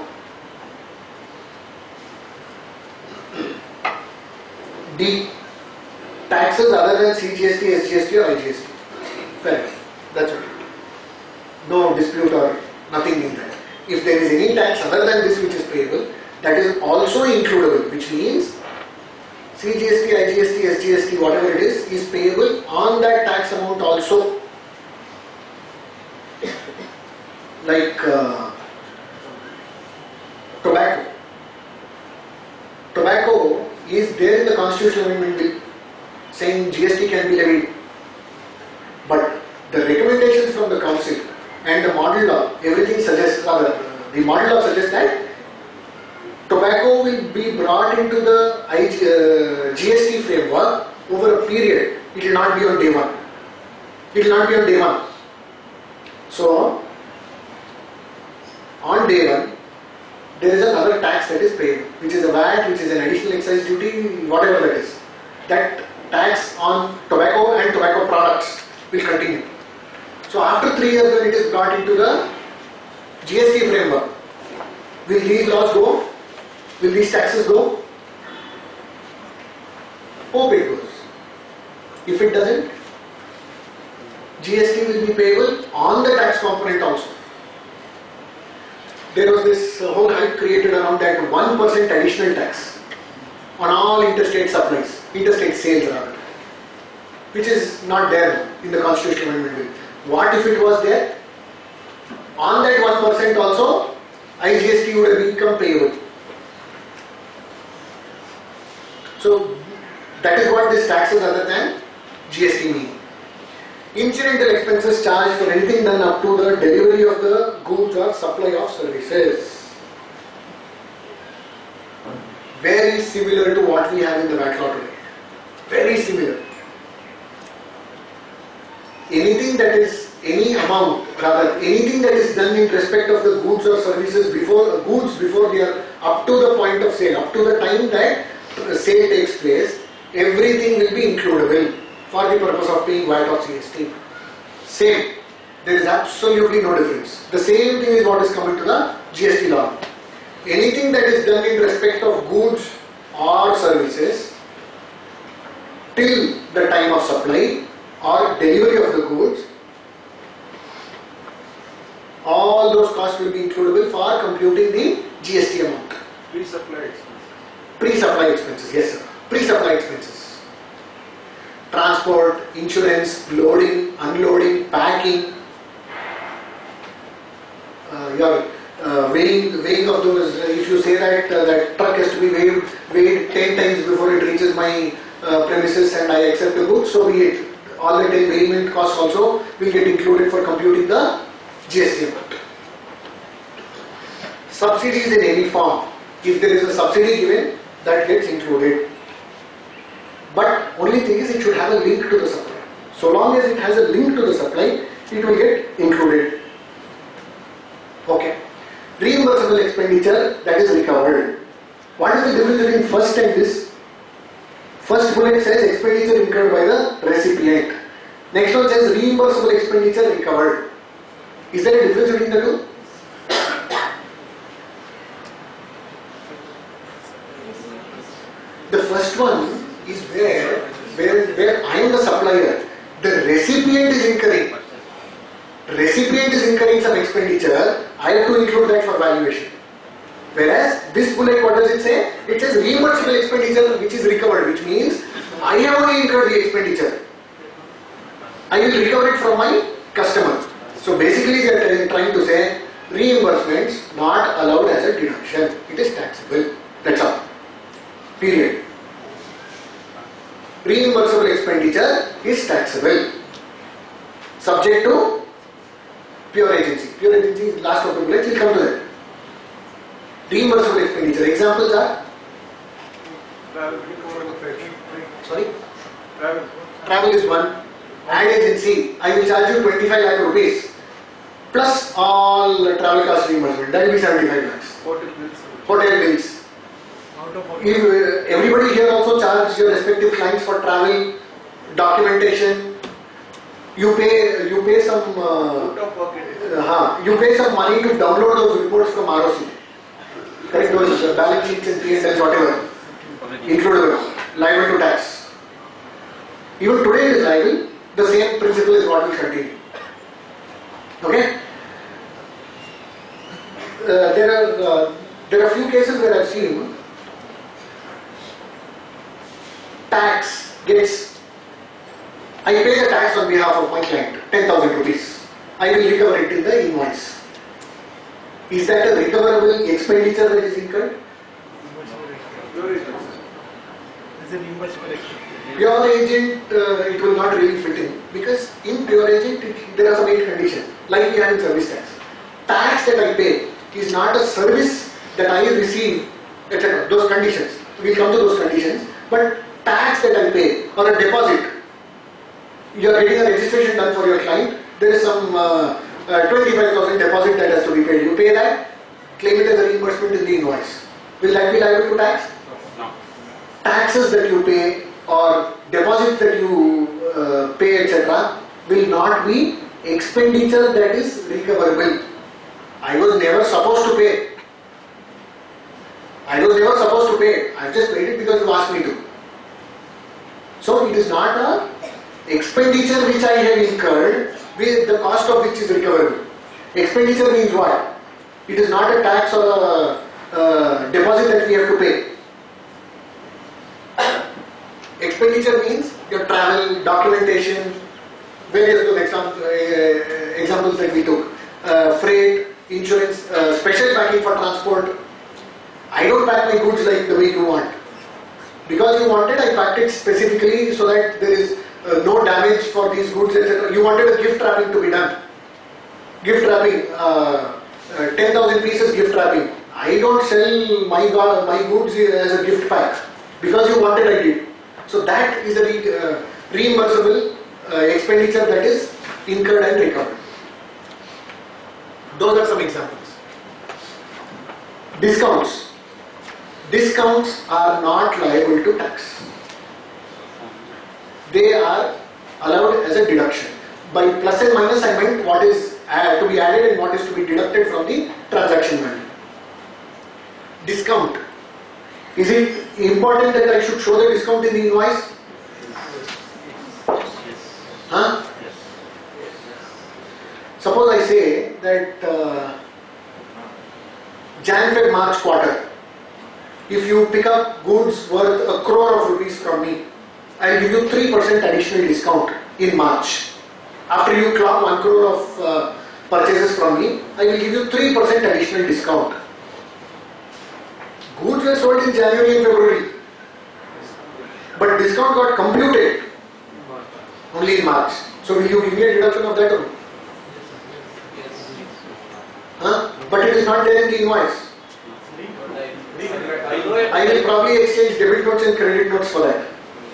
Speaker 2: D. Taxes other than C G S T, S G S T or I G S T. Fair. That's it. No dispute or nothing in that. if there is any tax other than this which is payable, that is also includable, which means C G S T, I G S T, S G S T, whatever it is, is payable on that tax amount also. Like uh, tobacco. Tobacco is there in the constitutional amendment bill saying G S T can be levied. But the recommendations from the council and the model law, everything suggests, uh, the model law suggests that tobacco will be brought into the I G, uh, G S T framework over a period. It will not be on day one. It will not be on day one. So, on day one, there is another tax that is paid, which is a V A T, which is an additional excise duty, whatever that is. That tax on tobacco and tobacco products will continue. So after three years when it is brought into the G S T framework, will these laws go? Will these taxes go? Hope it goes. If it doesn't, G S T will be payable on the tax component also. There was this whole hype created around that one percent additional tax on all interstate supplies, interstate sales rather, which is not there in the constitutional amendment bill. What if it was there? On that one percent also, I G S T would have become payable. So that is what this taxes other than G S T mean. Incidental expenses charged for anything done up to the delivery of the goods or supply of services. Very similar to what we have in the V A T law today. Very similar. Anything that is, any amount, rather anything that is done in respect of the goods or services before, uh, goods before they are up to the point of sale, up to the time that the sale takes place, everything will be includable for the purpose of paying V A T or C S T. Same. There is absolutely no difference. The same thing is what is coming to the G S T law. Anything that is done in respect of goods or services till the time of supply or delivery of the goods, all those costs will be includable for computing the G S T amount.
Speaker 3: Pre-supply expenses.
Speaker 2: Pre-supply expenses, yes sir. Pre-supply expenses. Transport, insurance, loading, unloading, packing, uh, your uh, weighing, weighing of those. Uh, if you say that uh, that truck has to be weighed, weighed ten times before it reaches my uh, premises and I accept the goods, so be it. All the ten weighment costs also will get included for computing the G S T amount. Subsidies in any form. If there is a subsidy given, that gets included. But only thing is it should have a link to the supply. So long as it has a link to the supply, it will get included. Okay. Reimbursable expenditure that is recovered. What is the difference between first and this? First bullet says expenditure incurred by the recipient. Next one says reimbursable expenditure recovered. Is there a difference between the two? The first one is where, where, where I am the supplier. The recipient is incurring. Recipient is incurring some expenditure. I have to include that for valuation. Whereas this bullet, what does it say? It says reimbursable expenditure which is recovered, which means I have only incurred the expenditure. I will recover it from my customer. So basically they are trying to say reimbursements not allowed as a deduction. It is taxable. That's all. Period. Reimbursable expenditure is taxable. Subject to pure agency. Pure agency is last of the bullets. We'll come to that. Reimbursable expenditure. Examples are?
Speaker 3: Travel.
Speaker 2: Sorry?
Speaker 3: Travel.
Speaker 2: Travel is one. Ad agency. I will charge you twenty-five lakh rupees plus all the travel cost reimbursement. That will be seventy-five lakhs.
Speaker 3: Hotel bills.
Speaker 2: Hotel bills.
Speaker 3: Out of
Speaker 2: If uh, everybody here also charge your respective clients for travel, documentation, you pay you pay some uh,
Speaker 3: out of pocket.
Speaker 2: uh, you pay some money to download those reports from R O C. Correct, those uh, balance sheets and P and Ls, whatever, included, liable to tax. Even today it is liable. The same principle is what will continue. Okay. there are uh, there are few cases where I've seen tax gets, I pay the tax on behalf of my client, ten thousand rupees. I will recover it in the invoice. Is that a recoverable expenditure that is incurred?
Speaker 3: Is it reimbursable expense?
Speaker 2: Pure agent, uh, it will not really fit in, because in pure agent it, there are some eight conditions, like we have in service tax. Tax that I pay is not a service that I receive, et cetera. Those conditions, we will come to those conditions, but tax that I pay or a deposit, you are getting a registration done for your client, there is some uh, uh, twenty-five thousand deposit that has to be paid. You pay that, claim it as a reimbursement in the invoice. Will that be liable to tax?
Speaker 1: No.
Speaker 2: Taxes that you pay or deposits that you uh, pay, et cetera, will not be expenditure that is recoverable. I was never supposed to pay. I was never supposed to pay. I just paid it because you asked me to. So it is not a expenditure which I have incurred, with the cost of which is recoverable. Expenditure means what? It is not a tax or a, a deposit that we have to pay. Expenditure means your travel, documentation, various those exam- uh, examples that we took. Uh, freight, insurance, uh, special packing for transport. I don't pack my goods like the way you want. Because you wanted, I packed it specifically so that there is uh, no damage for these goods, et cetera. You wanted a gift wrapping to be done. Gift wrapping, uh, uh, ten thousand pieces gift wrapping. I don't sell my, my goods as a gift pack. Because you wanted, I did. So that is a re, uh, reimbursable uh, expenditure that is incurred and recovered. Those are some examples. Discounts. Discounts are not liable to tax. They are allowed as a deduction. By plus and minus I meant what is uh, to be added and what is to be deducted from the transaction value. Discount. Is it important that I should show the discount in the invoice? Huh? Suppose I say that uh, Jan Feb March quarter, if you pick up goods worth a crore of rupees from me, I will give you three percent additional discount in March. After you clock one crore of uh, purchases from me, I will give you three percent additional discount. Goods were sold in January and February, but discount got computed only in March. So will you give me a deduction of that? Or? Huh? But it is not there in the invoice. I will probably exchange debit notes and credit notes for that.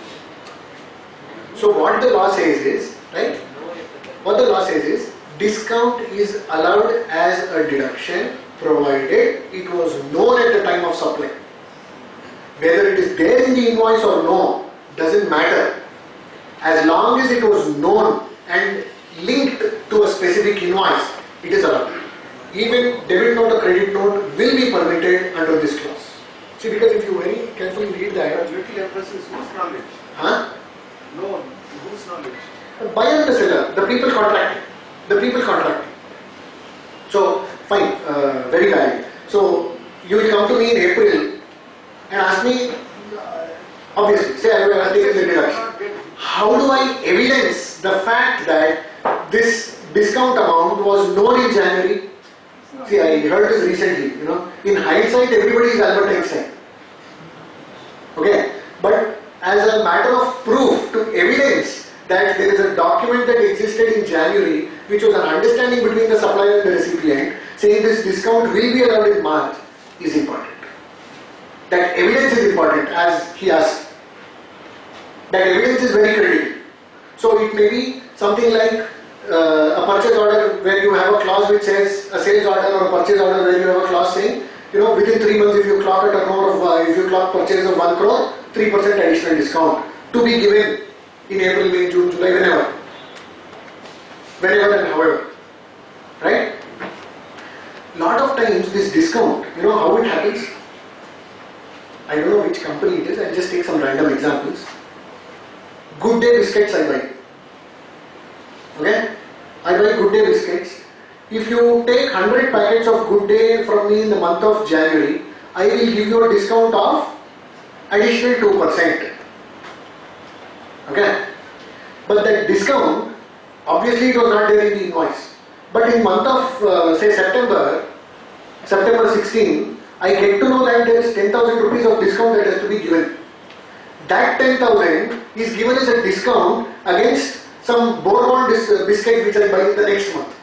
Speaker 2: So what the law says is, right? What the law says is, discount is allowed as a deduction provided it was known at the time of supply. Whether it is there in the invoice or no, doesn't matter. As long as it was known and linked to a specific invoice, it is allowed. Even debit note or credit note will be permitted under this clause. See, because if you very carefully read that,
Speaker 3: Little emphasis, whose knowledge?
Speaker 2: huh?
Speaker 3: No, whose knowledge?
Speaker 2: Buyer and the seller, the people contracting, the people contracting. So, fine, uh, very valid. So, you will come to me in April and ask me, uh, obviously, say I will take the deduction. How do I evidence the fact that this discount amount was known in January? See, I heard this recently, you know, in hindsight everybody is Albert Einstein. Okay, but as a matter of proof to evidence that there is a document that existed in January which was an understanding between the supplier and the recipient saying this discount will be allowed in March is important. That evidence is important, as he asked. That evidence is very critical. So it may be something like uh, a purchase order where you have a clause which says a sales order, or a purchase order where you have a clause saying, you know, within three months if you clock a turnover of, uh, if you clock purchase of one crore, three percent additional discount to be given in April, May, June, July, whenever. Whenever and however. Right? Lot of times this discount, you know how it happens? I don't know which company it is, I'll just take some random examples. Good Day biscuits I buy. Okay? I buy Good Day biscuits. if you take one hundred packets of Good Day from me in the month of January, I will give you a discount of additional two percent. Okay? But that discount, obviously it was not there in the invoice. But in month of uh, say September, September sixteenth, I get to know that there is ten thousand rupees of discount that has to be given. That ten thousand is given as a discount against some Bourbon bis biscuit which I buy in the next month.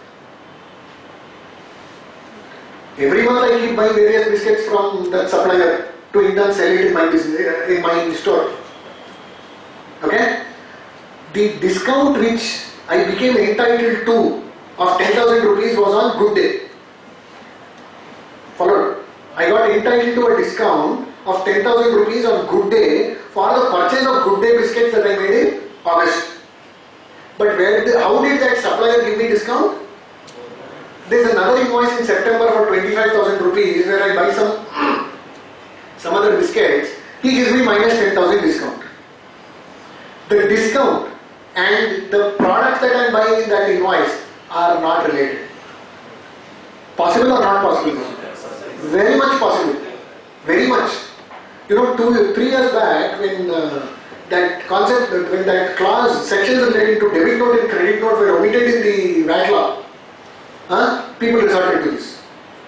Speaker 2: Every month I keep buying various biscuits from that supplier to in turn sell it in my business, in my store. Okay? The discount which I became entitled to of ten thousand rupees was on Good Day. Followed? I got entitled to a discount of ten thousand rupees on Good Day for the purchase of Good Day biscuits that I made in August. But where did, how did that supplier give me discount? There is another invoice in September for twenty-five thousand rupees where I buy some some other biscuits. He gives me minus ten thousand discount. The discount and the products that I am buying in that invoice are not related. Possible or not possible? Very much possible. Very much. You know, two, three years back when uh, that concept, when that clause, sections relating to debit note and credit note were omitted in the V A T law, huh? People resorted to this.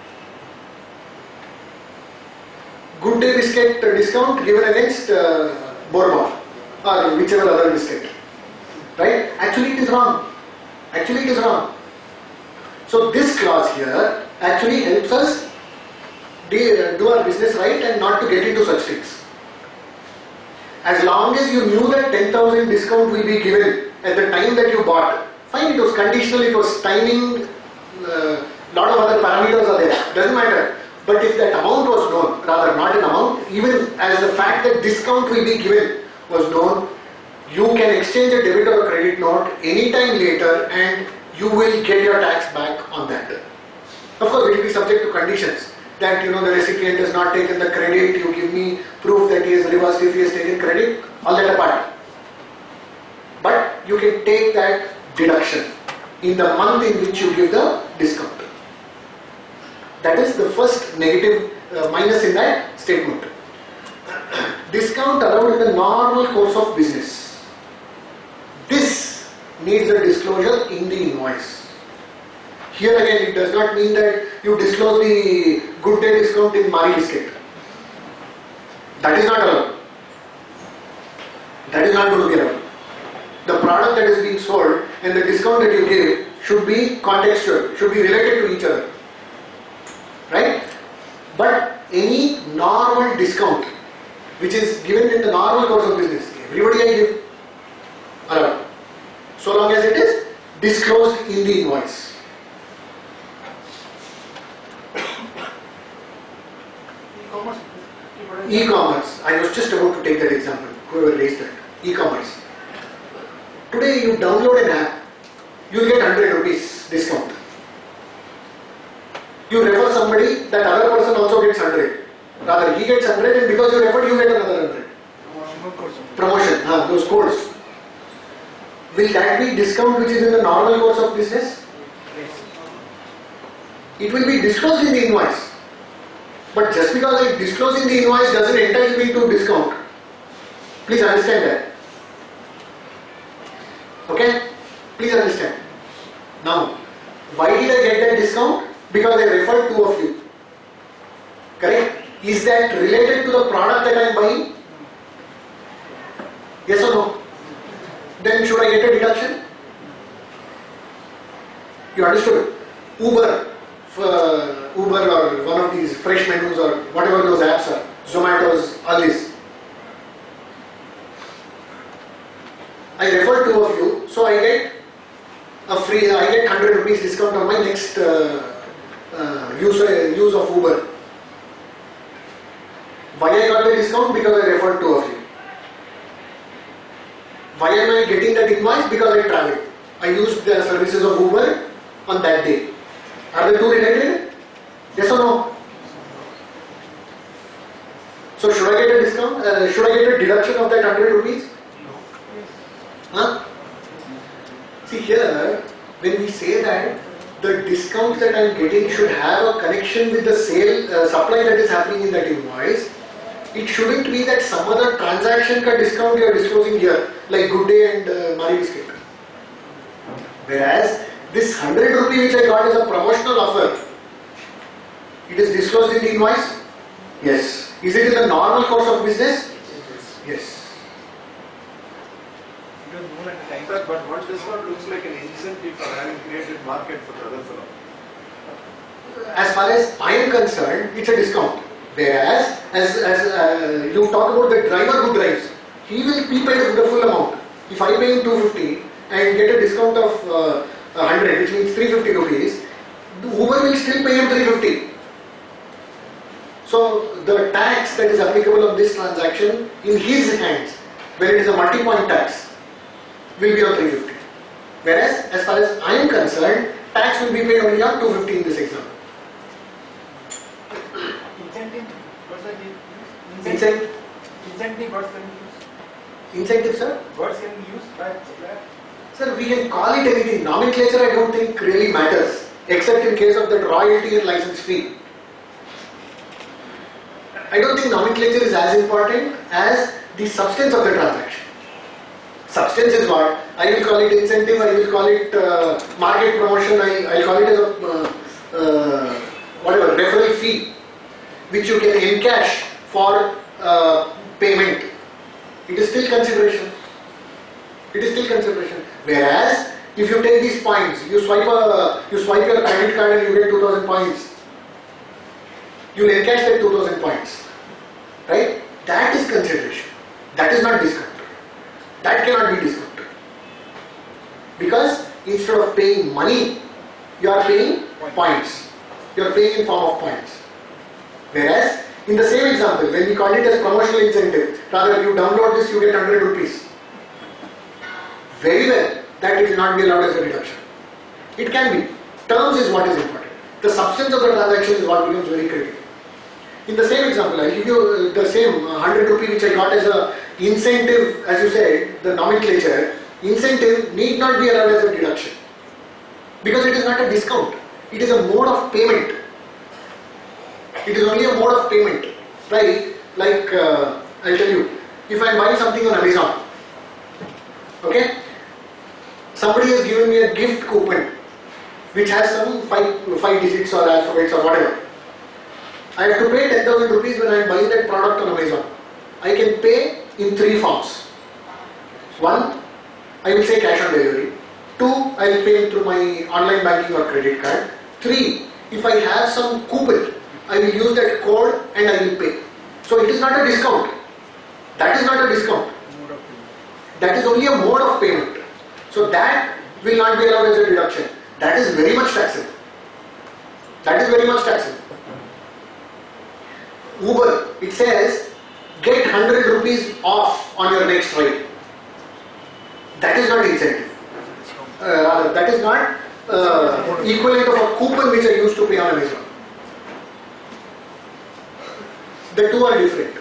Speaker 2: Good Day biscuit discount given against uh, Bourbon or whichever other biscuit. Right? Actually it is wrong. Actually it is wrong. So this clause here actually helps us do our business right and not to get into such things. As long as you knew that ten thousand discount will be given at the time that you bought, fine, it was conditional, it was timing, uh, lot of other parameters are there, doesn't matter. But if that amount was known, rather not an amount, even as the fact that discount will be given was known, you can exchange a debit or a credit note anytime later and you will get your tax back on that. Of course, it will be subject to conditions. That you know the recipient has not taken the credit, you give me proof that he has reversed if he has taken credit, all that apart. But you can take that deduction in the month in which you give the discount. That is the first negative uh, minus in that statement. Discount allowed in the normal course of business. This needs a disclosure in the invoice. Here again, it does not mean that you disclose the Good Day discount in Mari biscuit. That is not allowed. That is not going to be allowed. The product that is being sold and the discount that you give should be contextual, should be related to each other. Right? But any normal discount which is given in the normal course of business, everybody I give, allowed. So long as it is disclosed in the invoice. E-commerce, I was just about to take that example, whoever raised that, e-commerce. Today you download an app, you will get one hundred rupees discount. You refer somebody, that other person also gets one hundred. Rather, he gets one hundred and because you referred, you get another one hundred. Promotion, huh, those codes. Will that be discount which is in the normal course of business? It will be disclosed in the invoice. But just because I disclose in the invoice doesn't entitle me to discount. Please understand that. Okay? Please understand. Now, why did I get that discount? Because I referred two of you. Correct? Is that related to the product that I am buying? Yes or no? Then should I get a deduction? You understood? Uber. Uh, Uber or one of these fresh menus or whatever those apps are, Zomato's, all this. I refer two of you, so I get a free, I get one hundred rupees discount on my next uh, uh, use, uh, use of Uber. Why I got the discount? Because I referred two of you. Why am I getting that invoice? Because I traveled. I used the services of Uber on that day. Are the two related? Yes or no? So should I get a discount? Uh, should I get a deduction of that one hundred rupees? No. Huh? See here, when we say that the discount that I am getting should have a connection with the sale uh, supply that is happening in that invoice. It shouldn't be that some other transaction ka discount you are disclosing here, like Good Day and uh, Marie Biscuit. Whereas this one hundred rupee which I got as a promotional offer, it is disclosed in the invoice? Yes. Is it in the normal course of business? Yes.
Speaker 3: You don't know at the time. Sir, but what discount looks like an incentive for having created market for the other fellow?
Speaker 2: As far as I am concerned, it's a discount. Whereas, as, as uh, you talk about the driver who drives, he will be paid the full amount. If I pay him two hundred fifty and get a discount of uh, one hundred, which means three hundred fifty rupees, Uber will still pay him three hundred fifty. So the tax that is applicable on this transaction in his hands, when it is a multi-point tax, will be on three hundred fifty. Whereas, as far as I am concerned, tax will be paid only on two hundred fifty in this example.
Speaker 3: Incentive? What's the
Speaker 2: Incentive?
Speaker 3: Incentive, what's the use?
Speaker 2: Incentive, sir?
Speaker 3: What's can be used by supplier?
Speaker 2: Sir, we can call it anything. Nomenclature I don't think really matters, except in case of that royalty and license fee. I don't think nomenclature is as important as the substance of the transaction. Substance is what? I will call it incentive, I will call it uh, market promotion, I will call it as a uh, uh, whatever, referral fee, which you can encash for uh, payment. It is still consideration. It is still consideration. Whereas, if you take these points, you swipe a, you swipe your credit card and you get two thousand points. You will encash that two thousand points. Right? That is consideration. That is not discount. That cannot be discounted. Because instead of paying money, you are paying points. You are paying in form of points. Whereas, in the same example, when we call it as promotional incentive, rather you download this, you get one hundred rupees. Very well, that it will not be allowed as a deduction. It can be. Terms is what is important. The substance of the transaction is what becomes very critical. In the same example, I give you the same one hundred rupee which I got as a incentive, as you said, the nomenclature, incentive need not be allowed as a deduction. Because it is not a discount. It is a mode of payment. It is only a mode of payment. Right? Like, uh, I'll tell you, if I am buying something on Amazon, okay, somebody has given me a gift coupon which has some five, five digits or alphabets or whatever. I have to pay ten thousand rupees when I am buying that product on Amazon. I can pay in three forms. One, I will say cash on delivery. Two, I will pay through my online banking or credit card. Three, if I have some coupon, I will use that code and I will pay. So it is not a discount. That is not a discount. That is only a mode of payment. So that will not be allowed as a deduction. That is very much taxable. That is very much taxable. Uber, it says, get one hundred rupees off on your next ride. That is not incentive. Uh, rather, that is not uh, equivalent of a coupon which I used to pay on Amazon. The two are different.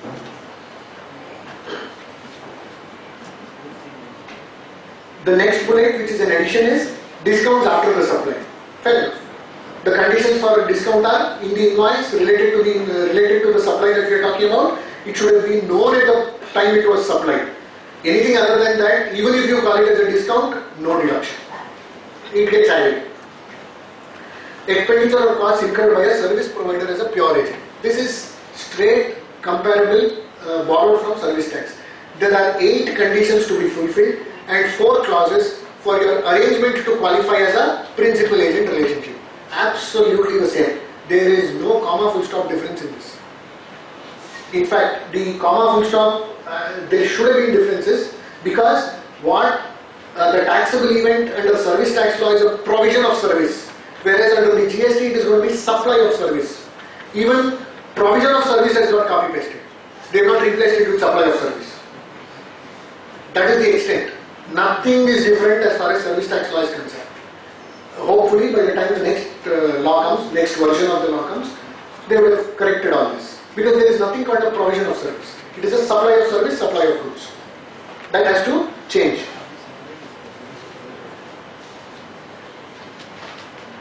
Speaker 2: The next bullet, which is an addition, is discounts after the supply. Fair enough. The conditions for a discount are in the invoice related to the uh, related to the supply that we are talking about. It should have been known at the time it was supplied. Anything other than that, even if you call it as a discount, no deduction. It gets added. Expenditure or costs incurred by a service provider as a pure agent. This is straight comparable uh, borrowed from service tax. There are eight conditions to be fulfilled and four clauses for your arrangement to qualify as a principal agent relationship. Absolutely the same. There is no comma full stop difference in this. In fact, the comma full stop, uh, there should have been differences because what uh, the taxable event under service tax law is a provision of service, whereas under the G S T it is going to be supply of service. Even provision of service has got copy pasted. They have not replaced it with supply of service. That is the extent. Nothing is different as far as service tax law is concerned. Hopefully by the time the next uh, law comes, next version of the law comes, they will have corrected all this. Because there is nothing called a provision of service. It is a supply of service, supply of goods. That has to change.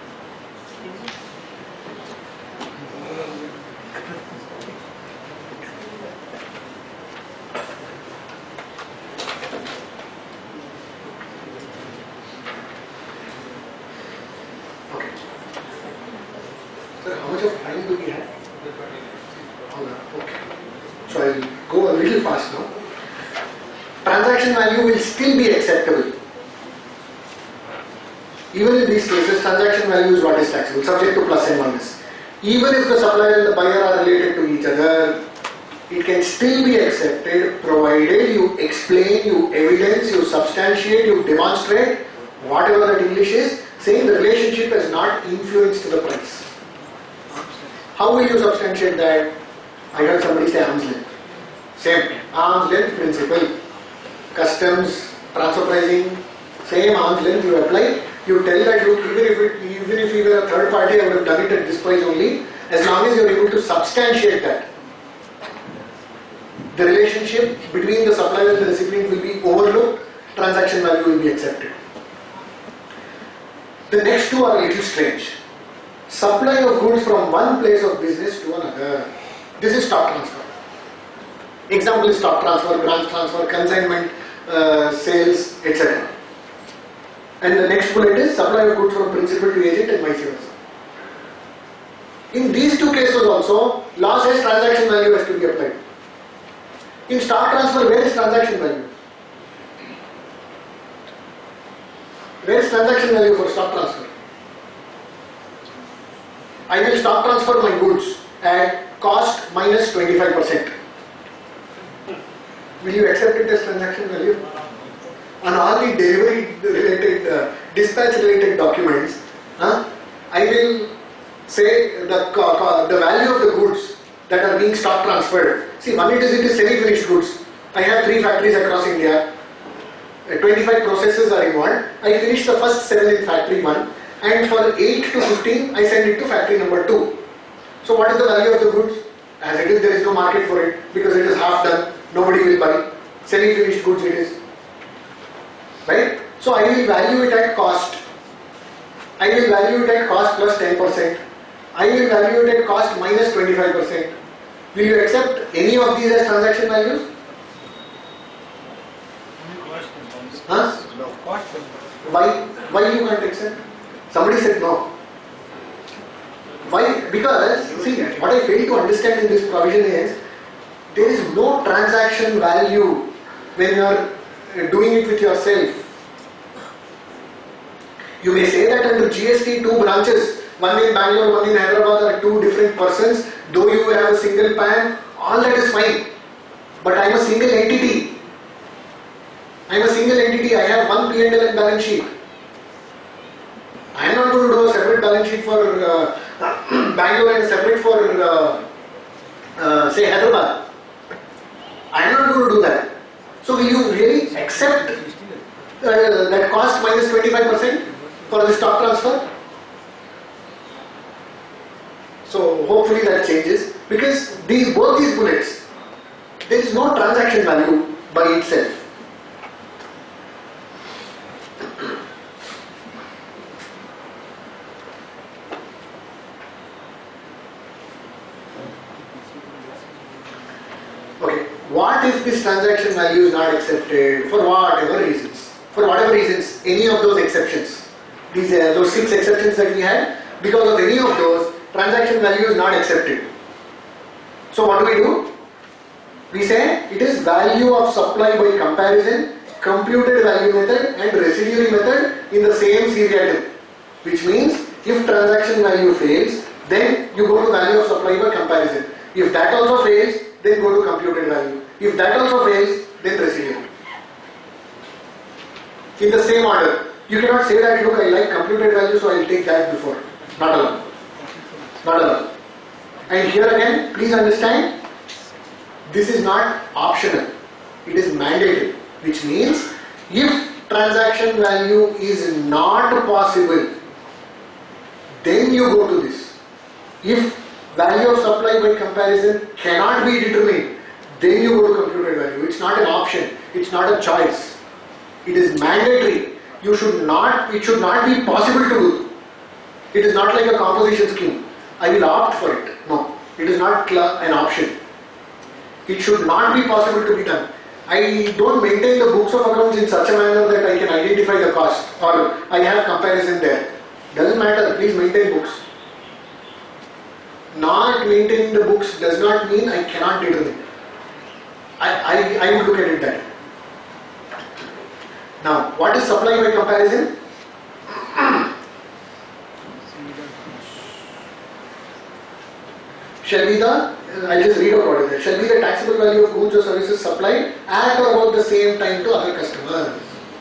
Speaker 2: time do we have? Okay. So I will go a little fast now. Transaction value will still be acceptable. Even in these cases, transaction value is what is taxable, subject to plus and minus. Even if the supplier and the buyer are related to each other, it can still be accepted provided you explain, you evidence, you substantiate, you demonstrate, whatever that English is, saying the relationship has not influenced the price. How will you substantiate that? I heard somebody say arm's length. Same, arm's length principle. Customs, transfer pricing, same arm's length you apply. You tell that, look, even if it, even if you were a third party, I would have done it at this price only, as long as you are able to substantiate that. The relationship between the supplier and the recipient will be overlooked, transaction value will be accepted. The next two are a little strange. Supply of goods from one place of business to another. This is stock transfer. Example is stock transfer, branch transfer, consignment, uh, sales, et cetera. And the next bullet is supply of goods from principal to agent and vice versa. In these two cases also, law says transaction value has to be applied. In stock transfer, where is transaction value? Where is transaction value for stock transfer? I will stock transfer my goods at cost minus twenty-five percent. Will you accept it as transaction value? On all the delivery related, uh, dispatch related documents, huh, I will say the, uh, the value of the goods that are being stock transferred. See, one it is, it is semi-finished goods. I have three factories across India. Uh, twenty-five processes are involved. I finish the first seven in factory one, and for eight to fifteen, I send it to factory number two. So what is the value of the goods? As it is, there is no market for it because it is half done. Nobody will buy. Semi-finished goods it is. Right? So I will value it at cost. I will value it at cost plus ten percent. I will value it at cost minus twenty-five percent. Will you accept any of these as transaction values? Huh? Why? Why you can't accept? Somebody said no. Why? Because, see, what I fail to understand in this provision is, there is no transaction value when you are doing it with yourself. You may say that under G S T, two branches, one in Bangalore, one in Hyderabad are two different persons, though you have a single P A N, all that is fine. But I am a single entity. I am a single entity, I have one P and L and balance sheet. I am not going to do a separate balance sheet for uh, Bangalore and separate for uh, uh, say Hyderabad. I am not going to do that. So will you really accept uh, that cost minus twenty-five percent for the stock transfer? So hopefully that changes, because these both these bullets, there is no transaction value by itself. Okay, what if this transaction value is not accepted for whatever reasons? For whatever reasons, any of those exceptions, these uh, those six exceptions that we had, because of any of those, transaction value is not accepted. So what do we do? We say it is value of supply by comparison, computed value method and residuary method in the same seriatim. Which means if transaction value fails, then you go to value of supply by comparison. If that also fails, then go to computed value. If that also fails, then residuary. In the same order. You cannot say that, look, I like computed value, so I will take that before. Not allowed. Not allowed. And here again, please understand, this is not optional. It is mandated. Which means, if transaction value is not possible, then you go to this. If value of supply by comparison cannot be determined, then you go to computed value. It's not an option. It's not a choice. It is mandatory. You should not, it should not be possible to do. It is not like a composition scheme. I will opt for it. No, it is not an option. It should not be possible to be done. I don't maintain the books of accounts in such a manner that I can identify the cost or I have comparison there. Doesn't matter, please maintain books. not maintaining the books does not mean I cannot determine. I, I, I would look at it that way. Now, what is supply by comparison? Shall be the, I'll just read out what is it. Shall be the taxable value of goods or services supplied at or about the same time to other customers.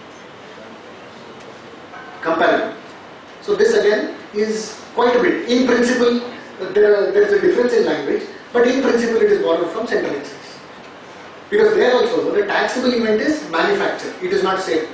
Speaker 2: Comparable. So this again is quite a bit. In principle, there, there is a difference in language, but in principle it is borrowed from central excise. Because there also the taxable event is manufacture, it is not sale.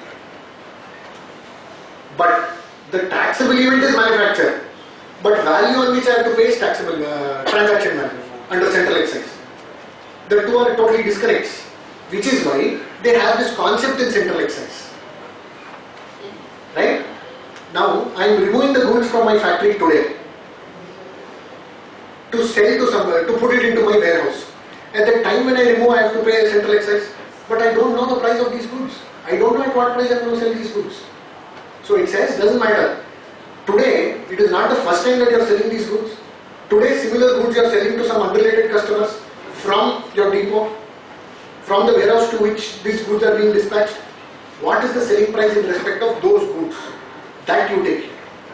Speaker 2: But the taxable event is manufacture, but value on which I have to pay is taxable uh, transaction value under central excise. The two are totally disconnects, which is why they have this concept in central excise. Right? Now I am removing the goods from my factory today to sell to somewhere, to put it into my warehouse. At the time when I remove, I have to pay a central excise, but I don't know the price of these goods. I don't know at what price I am going to sell these goods. So it says, doesn't matter. Today, it is not the first time that you are selling these goods. Today, similar goods you are selling to some unrelated customers from your depot, from the warehouse to which these goods are being dispatched. What is the selling price in respect of those goods? That you take.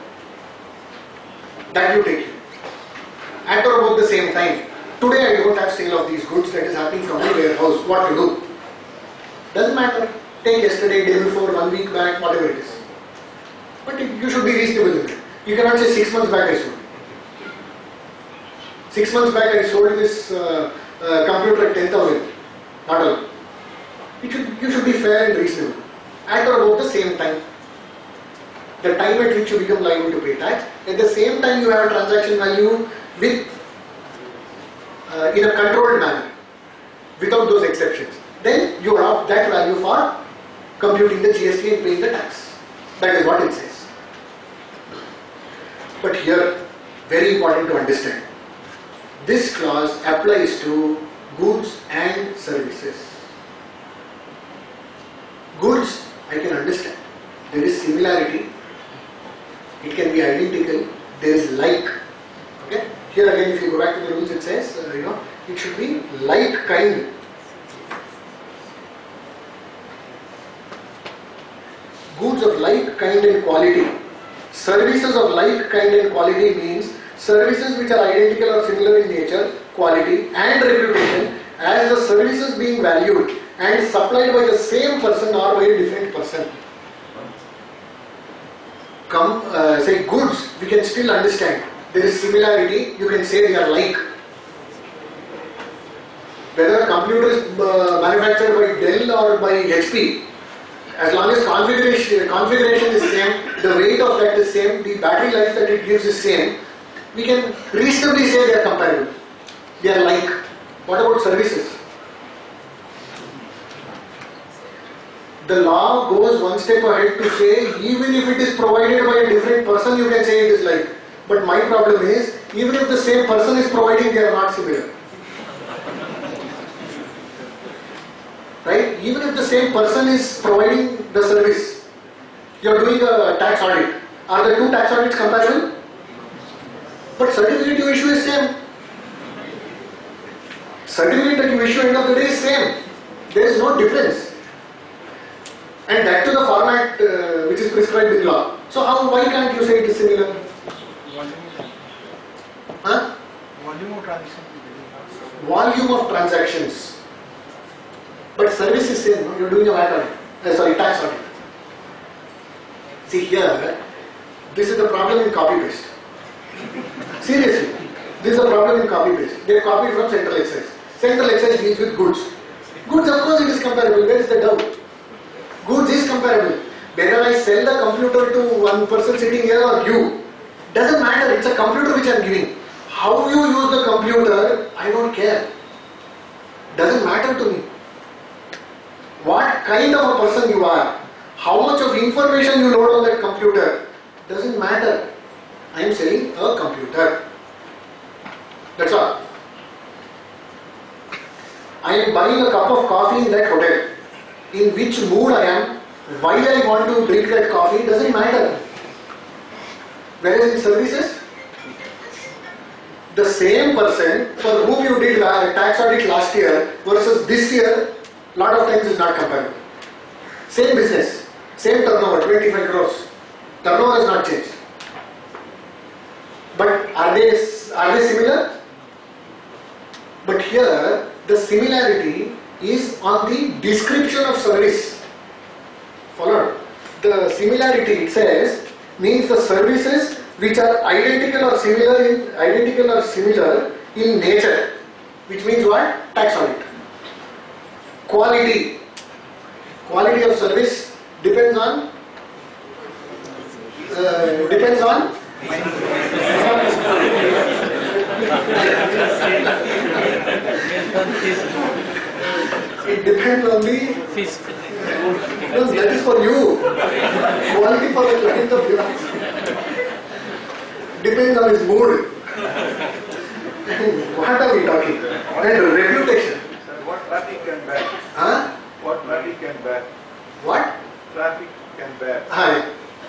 Speaker 2: That you take. At or about the same time. Today I don't have sale of these goods, that is happening from the warehouse. What to do? Doesn't matter. Take yesterday, day before, one week back, whatever it is. But it, you should be reasonable in it. You cannot say six months back I sold. Six months back I sold this uh, uh, computer at ten thousand. Not all. It should, you should be fair and reasonable. At or about the same time. The time at which you become liable to pay tax. At the same time you have a transaction value with uh, in a controlled manner. Without those exceptions. Then you have that value for computing the G S T and paying the tax. That is what it says. But here, very important to understand, this clause applies to goods and services. Goods, I can understand. There is similarity. It can be identical. There is like. Okay. Here again, if you go back to the rules, it says, uh, you know, it should be like kind. Goods of like kind and quality. Services of like kind and quality means services which are identical or similar in nature, quality and reputation, as the services being valued and supplied by the same person or by a different person. Come, uh, say goods, we can still understand. There is similarity, you can say they are like. Whether a computer is uh, manufactured by Dell or by H P, as long as configuration, configuration is same, the weight of that is same, the battery life that it gives is same, we can reasonably say they are comparable. They are like. What about services? The law goes one step ahead to say, even if it is provided by a different person, you can say it is like. But my problem is, even if the same person is providing, they are not similar. Right? Even if the same person is providing the service, you are doing a tax audit. Are the two tax audits comparable? But certificate you issue is same. Certificate that you issue end of the day is same. There is no difference. And that to the format uh, which is prescribed in law. So how, why can't you say it is similar? Huh?
Speaker 4: Volume of transactions.
Speaker 2: Volume of transactions. But service is same, no? You are doing a V A T audit, uh, sorry, tax audit. See here, this is the problem in copy paste. Seriously, this is a problem in copy paste. They copied from central excise. Central excise deals with goods. Goods, of course, it is comparable. Where is the doubt? Goods is comparable. Whether I sell the computer to one person sitting here or you, doesn't matter. It's a computer which I am giving. How you use the computer, I don't care. Doesn't matter to me. What kind of a person you are, how much of information you load on that computer, doesn't matter. I am selling a computer. That's all. I am buying a cup of coffee in that hotel. In which mood I am, why I want to drink that coffee, doesn't matter. Whereas in services, the same person for whom you did a tax audit last year versus this year, lot of times is not comparable. Same business, same turnover, twenty-five crores. Turnover has not changed. But are they, are they similar? But here, the similarity is on the description of service. Followed? The similarity, it says, means the services which are identical or similar in identical or similar in nature, which means what? Tax audit. Quality. Quality of service depends on uh, depends on it depends on the no, that is for you. Quality for the client of yours. Depends on his mood. What are we talking? And reputation.
Speaker 3: Sir, what traffic can bear?
Speaker 2: Huh?
Speaker 3: What traffic can bear?
Speaker 2: What?
Speaker 3: Traffic can bear.
Speaker 2: Hi.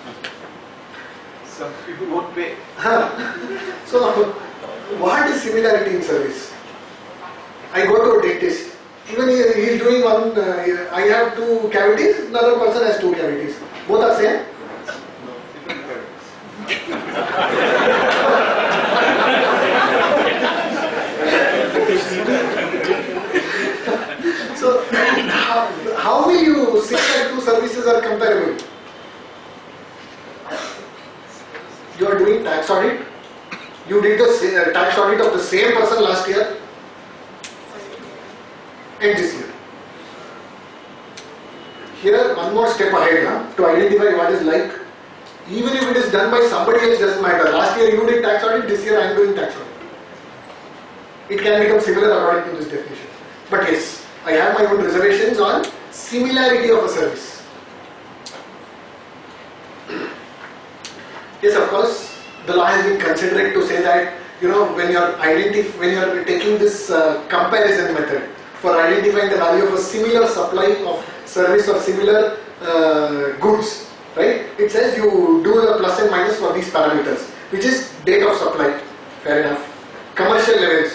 Speaker 3: Some people won't pay.
Speaker 2: Huh. So, what is similarity in service? I go to a dentist. Even he, he is doing one, uh, I have two cavities, another person has two cavities. Both are same?
Speaker 3: No, different cavities.
Speaker 2: So, how, how will you say that two services are comparable? You are doing tax audit. You did the uh, tax audit of the same person last year and this year. Here, one more step ahead huh, to identify what is like. Even if it is done by somebody else, doesn't matter. Last year you did tax audit, this year I am doing tax audit. It can become similar according to this definition. But yes, I have my own reservations on similarity of a service. Yes, of course, the law has been considerate to say that, you know, when you are identif when you are taking this uh, comparison method for identifying the value of a similar supply of service or similar uh, goods, right? It says you do the plus and minus for these parameters, which is date of supply. Fair enough. Commercial levels.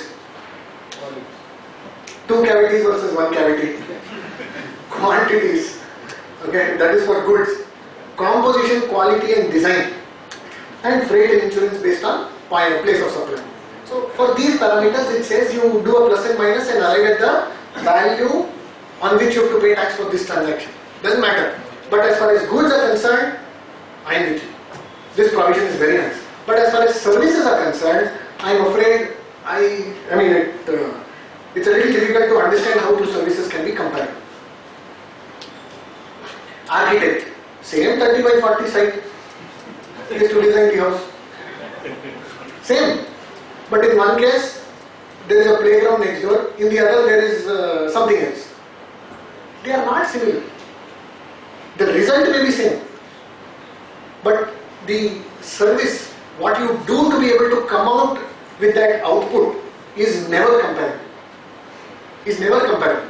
Speaker 2: Two cavities versus one cavity. Quantities. Okay, that is for goods. Composition, quality and design. And freight and insurance based on place of supply. So for these parameters it says you do a plus and minus and arrive at the value on which you have to pay tax for this transaction. Doesn't matter. But as far as goods are concerned, I am with you. This provision is very nice. But as far as services are concerned, I am afraid I, I mean it, uh, it's a little difficult to understand how two services can be compared. Architect, same thirty by forty site. It is to design the house. Same. But in one case, there is a playground next door. In the other, there is uh, something else. They are not similar. The result may be same. But the service, what you do to be able to come out with that output is never comparable. Is never comparable.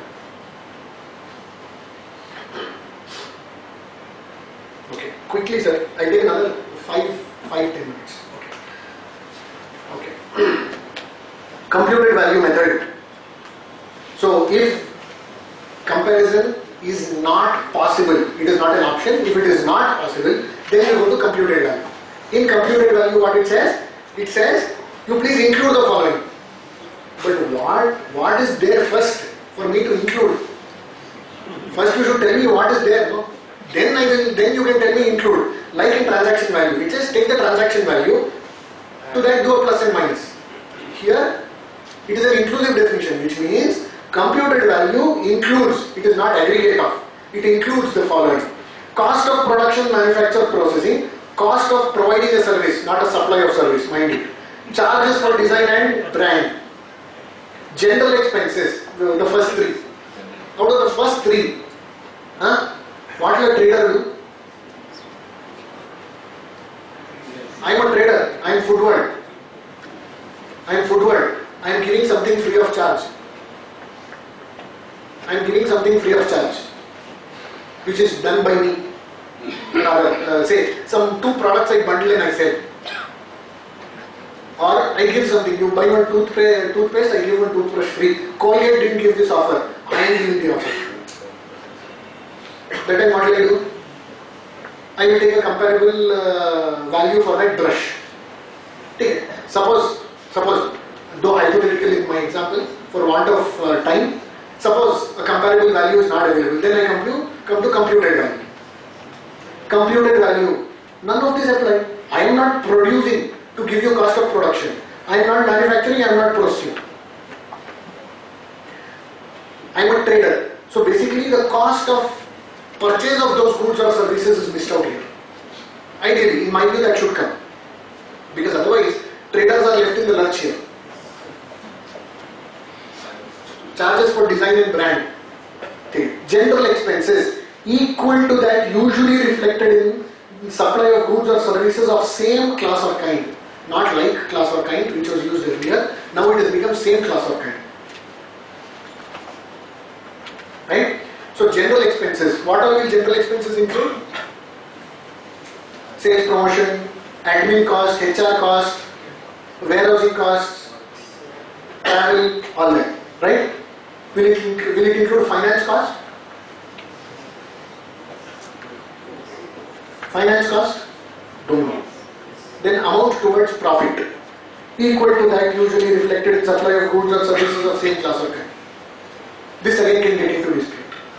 Speaker 2: Okay, quickly sir, I take another five, five, ten minutes. Okay. Okay. Computed value method. So if comparison is not possible, it is not an option. If it is not possible, then you go to computed value. In computed value, what it says? It says you please include the following. But what what is there first for me to include? First you should tell me what is there. No? Then I will. Then you can tell me include. Like in transaction value, it says take the transaction value. To that do a plus and minus. Here it is an inclusive definition, which means computed value includes. It is not aggregate of. It includes the following: cost of production, manufacture, processing, cost of providing a service, not a supply of service, mind it. Charges for design and brand. General expenses, the, the first three. Out of the first three, huh, what will a trader do? I am a trader, I am footward. I am footward. I am giving something free of charge. I am giving something free of charge, which is done by me. Or, uh, say, some two products I bundle and I sell. Or I give something, you buy one toothpaste, toothpaste I give one toothbrush free. Colgate didn't give this offer, I am giving the offer. That time what will I do? I will take a comparable uh, value for that brush. Take it. Suppose, suppose, though hypothetical in my example, for want of uh, time, suppose a comparable value is not available, then I compute, come to computed value. Computed value, none of this apply. I am not producing to give you cost of production. I am not manufacturing, I am not processing. I am a trader. So basically the cost of purchase of those goods or services is missed out here. Ideally, in my view, that should come. Because otherwise, traders are left in the lurch here. Charges for design and brand. Okay. General expenses equal to that usually reflected in supply of goods or services of same class or kind. Not like class or kind which was used earlier. Now it has become same class or kind. Right? So general expenses. What all will general expenses include? Sales promotion, admin cost, H R cost, warehousing costs, travel, all that. Right? Will it, will it include finance cost? Finance cost? Don't know. Then amount towards profit. Equal to that usually reflected in supply of goods or services of same class or kind. This again can get into dispute.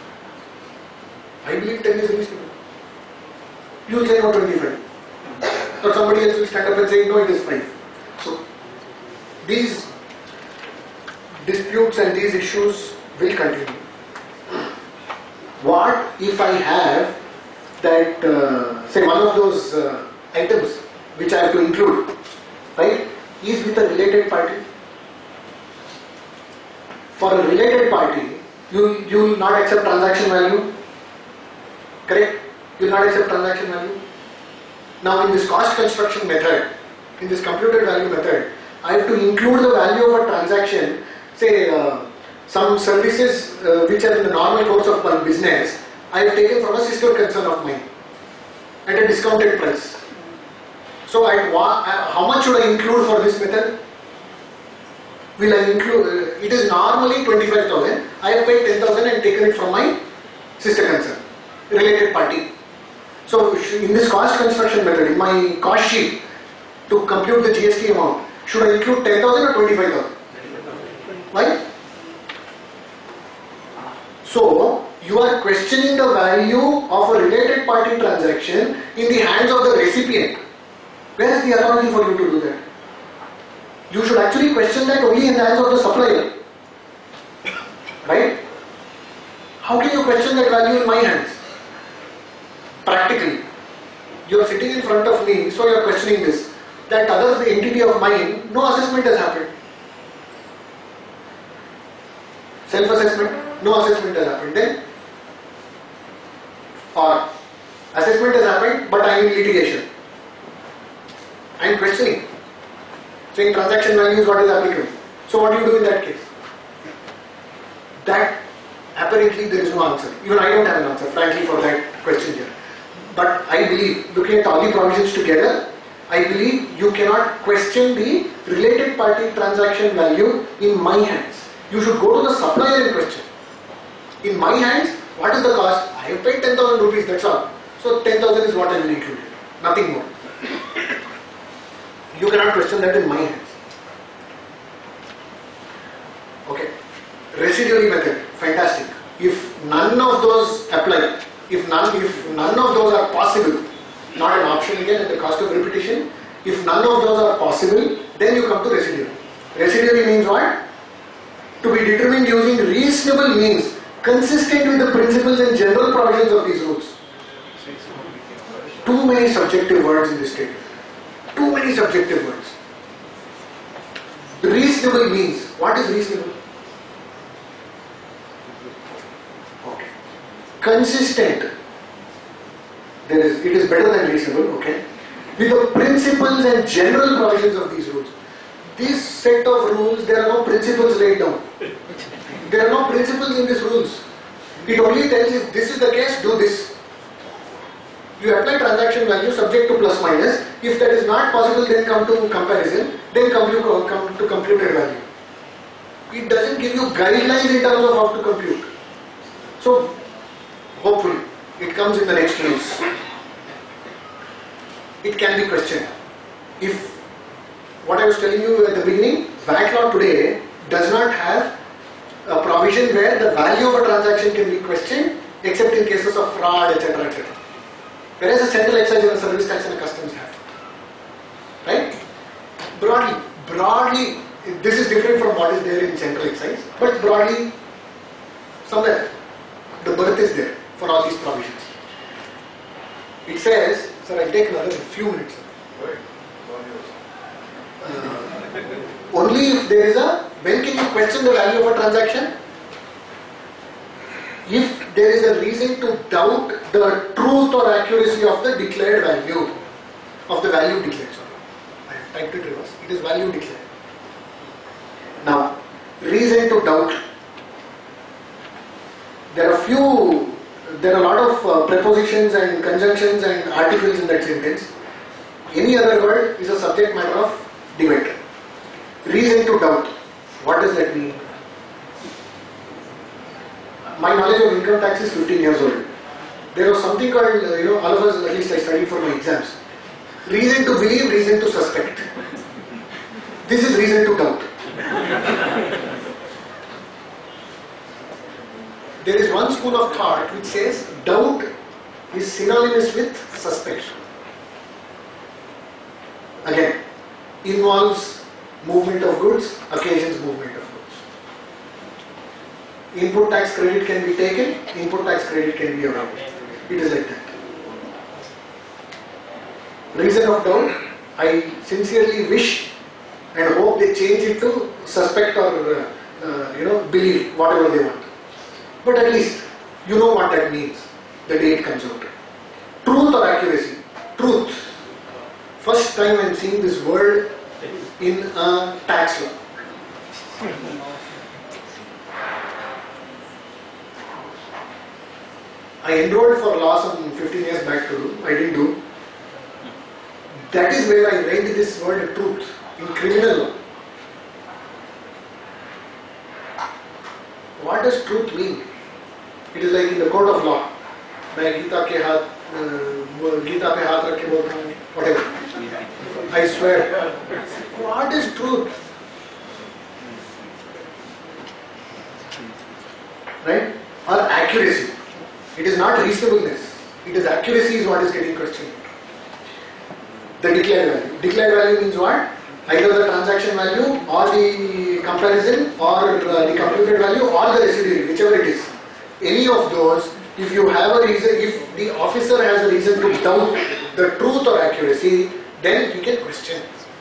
Speaker 2: I believe ten is reasonable. You will say no twenty-five. Or somebody else will stand up and say no, it is five. So these disputes and these issues will continue. What if I have that, uh, say one of those uh, items which I have to include, right, is with a related party? For a related party, you, you will not accept transaction value, correct? You will not accept transaction value. Now in this cost construction method, in this computed value method, I have to include the value of a transaction, say uh, some services uh, which are in the normal course of my business, I have taken from a sister concern of mine at a discounted price. So at wa how much should I include for this method? Will I include, uh, it is normally twenty-five thousand, I have paid ten thousand and taken it from my sister concern, related party. So in this cost construction method, in my cost sheet, to compute the G S T amount, should I include ten thousand or twenty-five thousand? Why? So you are questioning the value of a related party transaction in the hands of the recipient. Where is the authority for you to do that? You should actually question that only in the hands of the supplier. Right? How can you question that value in my hands? Practically. You are sitting in front of me, so you are questioning this. That other entity of mine, no assessment has happened. Self-assessment, no assessment has happened. Then, or assessment has happened, but I am in litigation. I am questioning. Saying transaction value is what is applicable. So what do you do in that case? That apparently there is no answer. Even I don't have an answer, frankly, for that question here. But I believe, looking at all the provisions together, I believe you cannot question the related party transaction value in my hands. You should go to the supplier and question. In my hands, what is the cost? I have paid ten thousand rupees, that's all. So ten thousand is what I will include. Nothing more. You cannot question that in my hands. Okay. Residuary method, fantastic. If none of those apply, if none, if none of those are possible, not an option again at the cost of repetition, if none of those are possible, then you come to residuary. Residuary means what? To be determined using reasonable means consistent with the principles and general provisions of these rules. Too many subjective words in this statement. Too many subjective words. Reasonable means, what is reasonable? Okay. Consistent. There is, it is better than reasonable, okay. With the principles and general provisions of these rules. This set of rules, there are no principles laid down. There are no principles in these rules. It only tells if this is the case, do this. You apply transaction value subject to plus minus. If that is not possible, then come to comparison, then come to, come to computed value. It doesn't give you guidelines in terms of how to compute. So, hopefully, it comes in the next news. It can be questioned. If what I was telling you at the beginning, V A T law today does not have a provision where the value of a transaction can be questioned except in cases of fraud, et cetera, et cetera. Whereas a central excise and a service tax and a customs have. Right? Broadly, broadly, this is different from what is there in central excise, but broadly, somewhere, the birth is there for all these provisions. It says, sir, I'll take another few minutes. Uh, only if there is a, when can you question the value of a transaction? If there is a reason to doubt the truth or accuracy of the declared value, of the value declared. Sorry, I have typed it reverse. It is value declared. Now, reason to doubt. There are few, there are a lot of uh, prepositions and conjunctions and articles in that sentence. Any other word is a subject matter of debate. Reason to doubt. What does that mean? My knowledge of income tax is fifteen years old. There was something called, uh, you know, all of us, at least I studied for my exams. Reason to believe, reason to suspect. This is reason to doubt. There is one school of thought which says doubt is synonymous with suspicion. Again, involves movement of goods, occasions movement of goods. Input tax credit can be taken, input tax credit can be allowed. It is like that. Reason of doubt, I sincerely wish and hope they change it to suspect or uh, uh, you know, believe, whatever they want. But at least you know what that means the day it comes out. Truth or accuracy? Truth. First time I am seeing this word in a tax law. I enrolled for law some fifteen years back to do. I didn't do. That is where I read this word truth in criminal law. What does truth mean? It is like in the court of law. मैं गीता के हाथ गीता पे हाथ रख के बोलता हूँ, whatever. I swear. What is truth? Right? Or accuracy. It is not reasonableness. It is accuracy is what is getting questioned. The declared value. Declared value means what? Either the transaction value or the comparison or uh, the computed value or the residuary, whichever it is. Any of those, if you have a reason, if the officer has a reason to doubt the truth or accuracy, then he can question.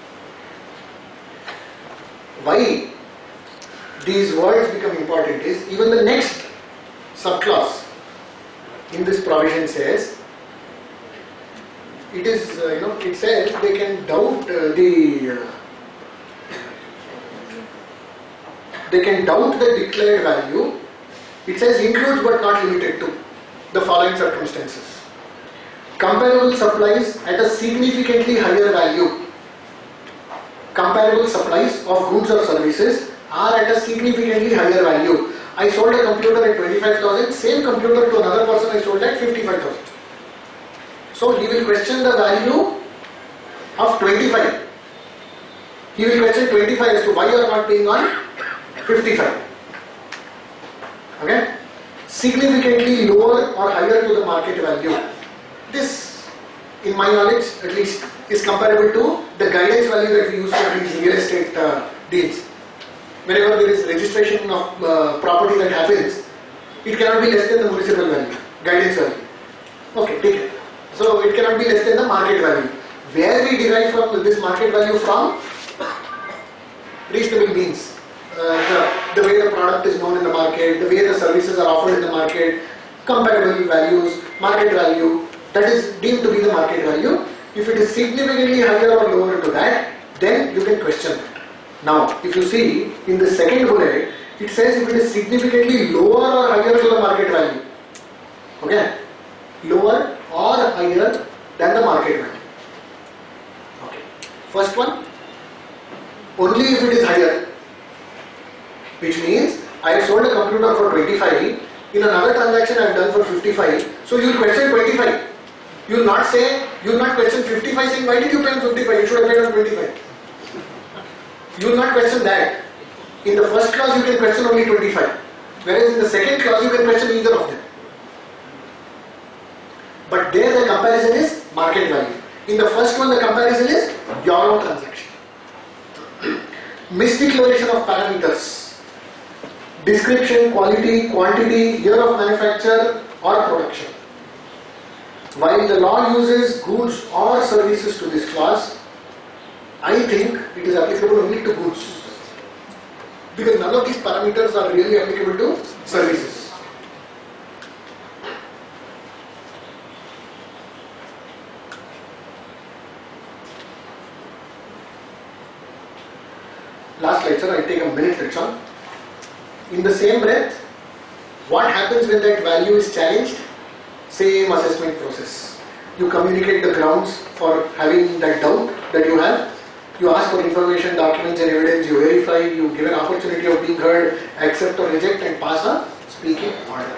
Speaker 2: Why these words become important is, even the next subclause in this provision says, it is, uh, you know, it says they can doubt uh, the, uh, they can doubt the declared value. It says includes but not limited to the following circumstances. Comparable supplies at a significantly higher value. Comparable supplies of goods or services are at a significantly higher value. I sold a computer at twenty-five thousand, same computer to another person I sold at fifty-five thousand. So he will question the value of twenty-five. He will question twenty-five as to why you are not paying on fifty-five. Okay? Significantly lower or higher to the market value. This, in my knowledge at least, is comparable to the guidance value that we use for these real estate uh, deals. Whenever there is registration of uh, property that happens, it cannot be less than the municipal value, guidance value. Okay, take it. So it cannot be less than the market value. Where we derive from this market value from? Reasonable means. Uh, the, the way the product is known in the market, the way the services are offered in the market, comparable values, market value, that is deemed to be the market value. If it is significantly higher or lower to that, then you can question it. Now, if you see in the second bullet, it says if it is significantly lower or higher to the market value. Okay? Lower or higher than the market value. Okay. First one, only if it is higher, which means I have sold a computer for twenty-five, in another transaction I have done for fifty-five, so you will question twenty-five. You will not say, you will not question fifty-five saying, why did you pay on fifty-five? You should have paid on twenty-five. You will not question that. In the first clause you can question only twenty-five, whereas in the second clause you can question either of them. But there the comparison is market value. In the first one the comparison is your own transaction. Misdeclaration of parameters. Description, quality, quantity, year of manufacture or production. While the law uses goods or services to this clause, I think it is applicable only to goods. Because none of these parameters are really applicable to services. Last lecture, I take a minute, that's all. In the same breath, what happens when that value is challenged? Same assessment process. You communicate the grounds for having that doubt that you have. You ask for information, documents and evidence, you verify, you give an opportunity of being heard, accept or reject and pass a speaking order.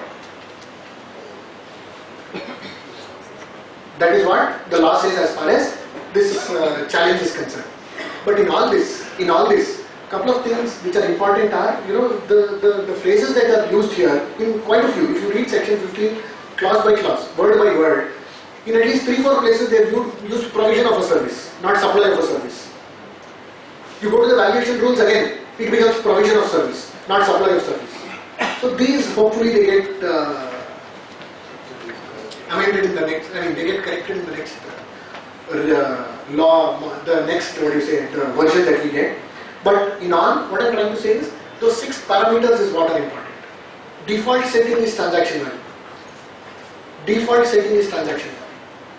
Speaker 2: That is what the law says as far as this uh, challenge is concerned. But in all this, in all this, couple of things which are important are, you know, the, the, the phrases that are used here, in quite a few. If you read section fifteen, clause by clause, word by word, in at least three, four places they have used provision of a service, not supply of a service. You go to the valuation rules again, it becomes provision of service, not supply of service. So these hopefully they get uh, amended in the next, I mean they get corrected in the next uh, uh, law, the next, what do you say, the version that we get. But in all, what I am trying to say is, those six parameters is what are important. Default setting is transaction value. Default setting is transaction value.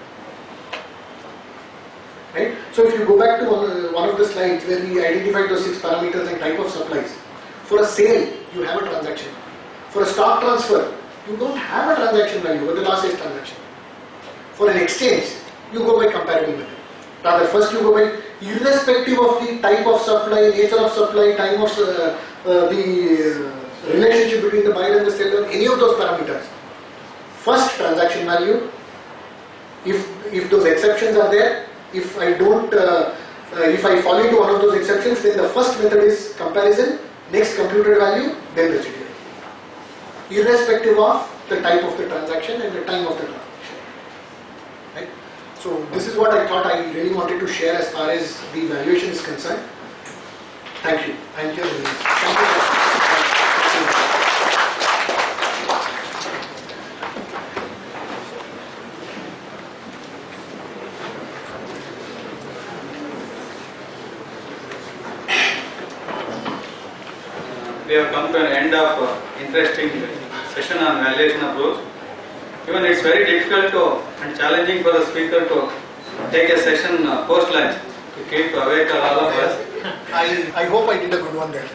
Speaker 2: Right? So if you go back to one, one of the slides where we identified those six parameters and type of supplies. For a sale, you have a transaction value. For a stock transfer, you don't have a transaction value, but the law says transaction value. For an exchange, you go by comparable method. Rather, first you go by, irrespective of the type of supply, nature of supply, time of uh, uh, the uh, relationship between the buyer and the seller, any of those parameters. First, transaction value. If if those exceptions are there, if I don't, uh, uh, if I fall into one of those exceptions, then the first method is comparison. Next, computed value, then residual. Irrespective of the type of the transaction and the time of the transaction. Right? So this is what I thought I really wanted to share as far as the valuation is concerned. Thank you. Thank you. Thank you.
Speaker 1: We have come to an end of uh, interesting session on valuation of rules. Even it's very difficult to and challenging for the speaker to take a session uh, post lunch to keep awake all of us.
Speaker 2: I, I hope I did a good one there.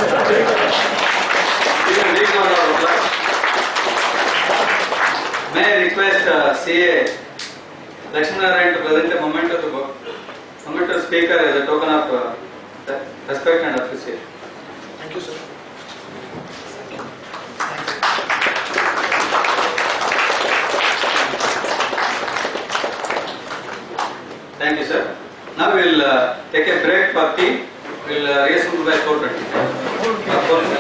Speaker 1: Even read on our reply. May I request uh, C A Lakshminarayan to present a moment to the moment to speaker as a token of uh, respect and appreciation.
Speaker 2: Thank you, sir.
Speaker 1: Thank you, sir. Now we will uh, take a break for tea. We will uh, reassemble by four twenty.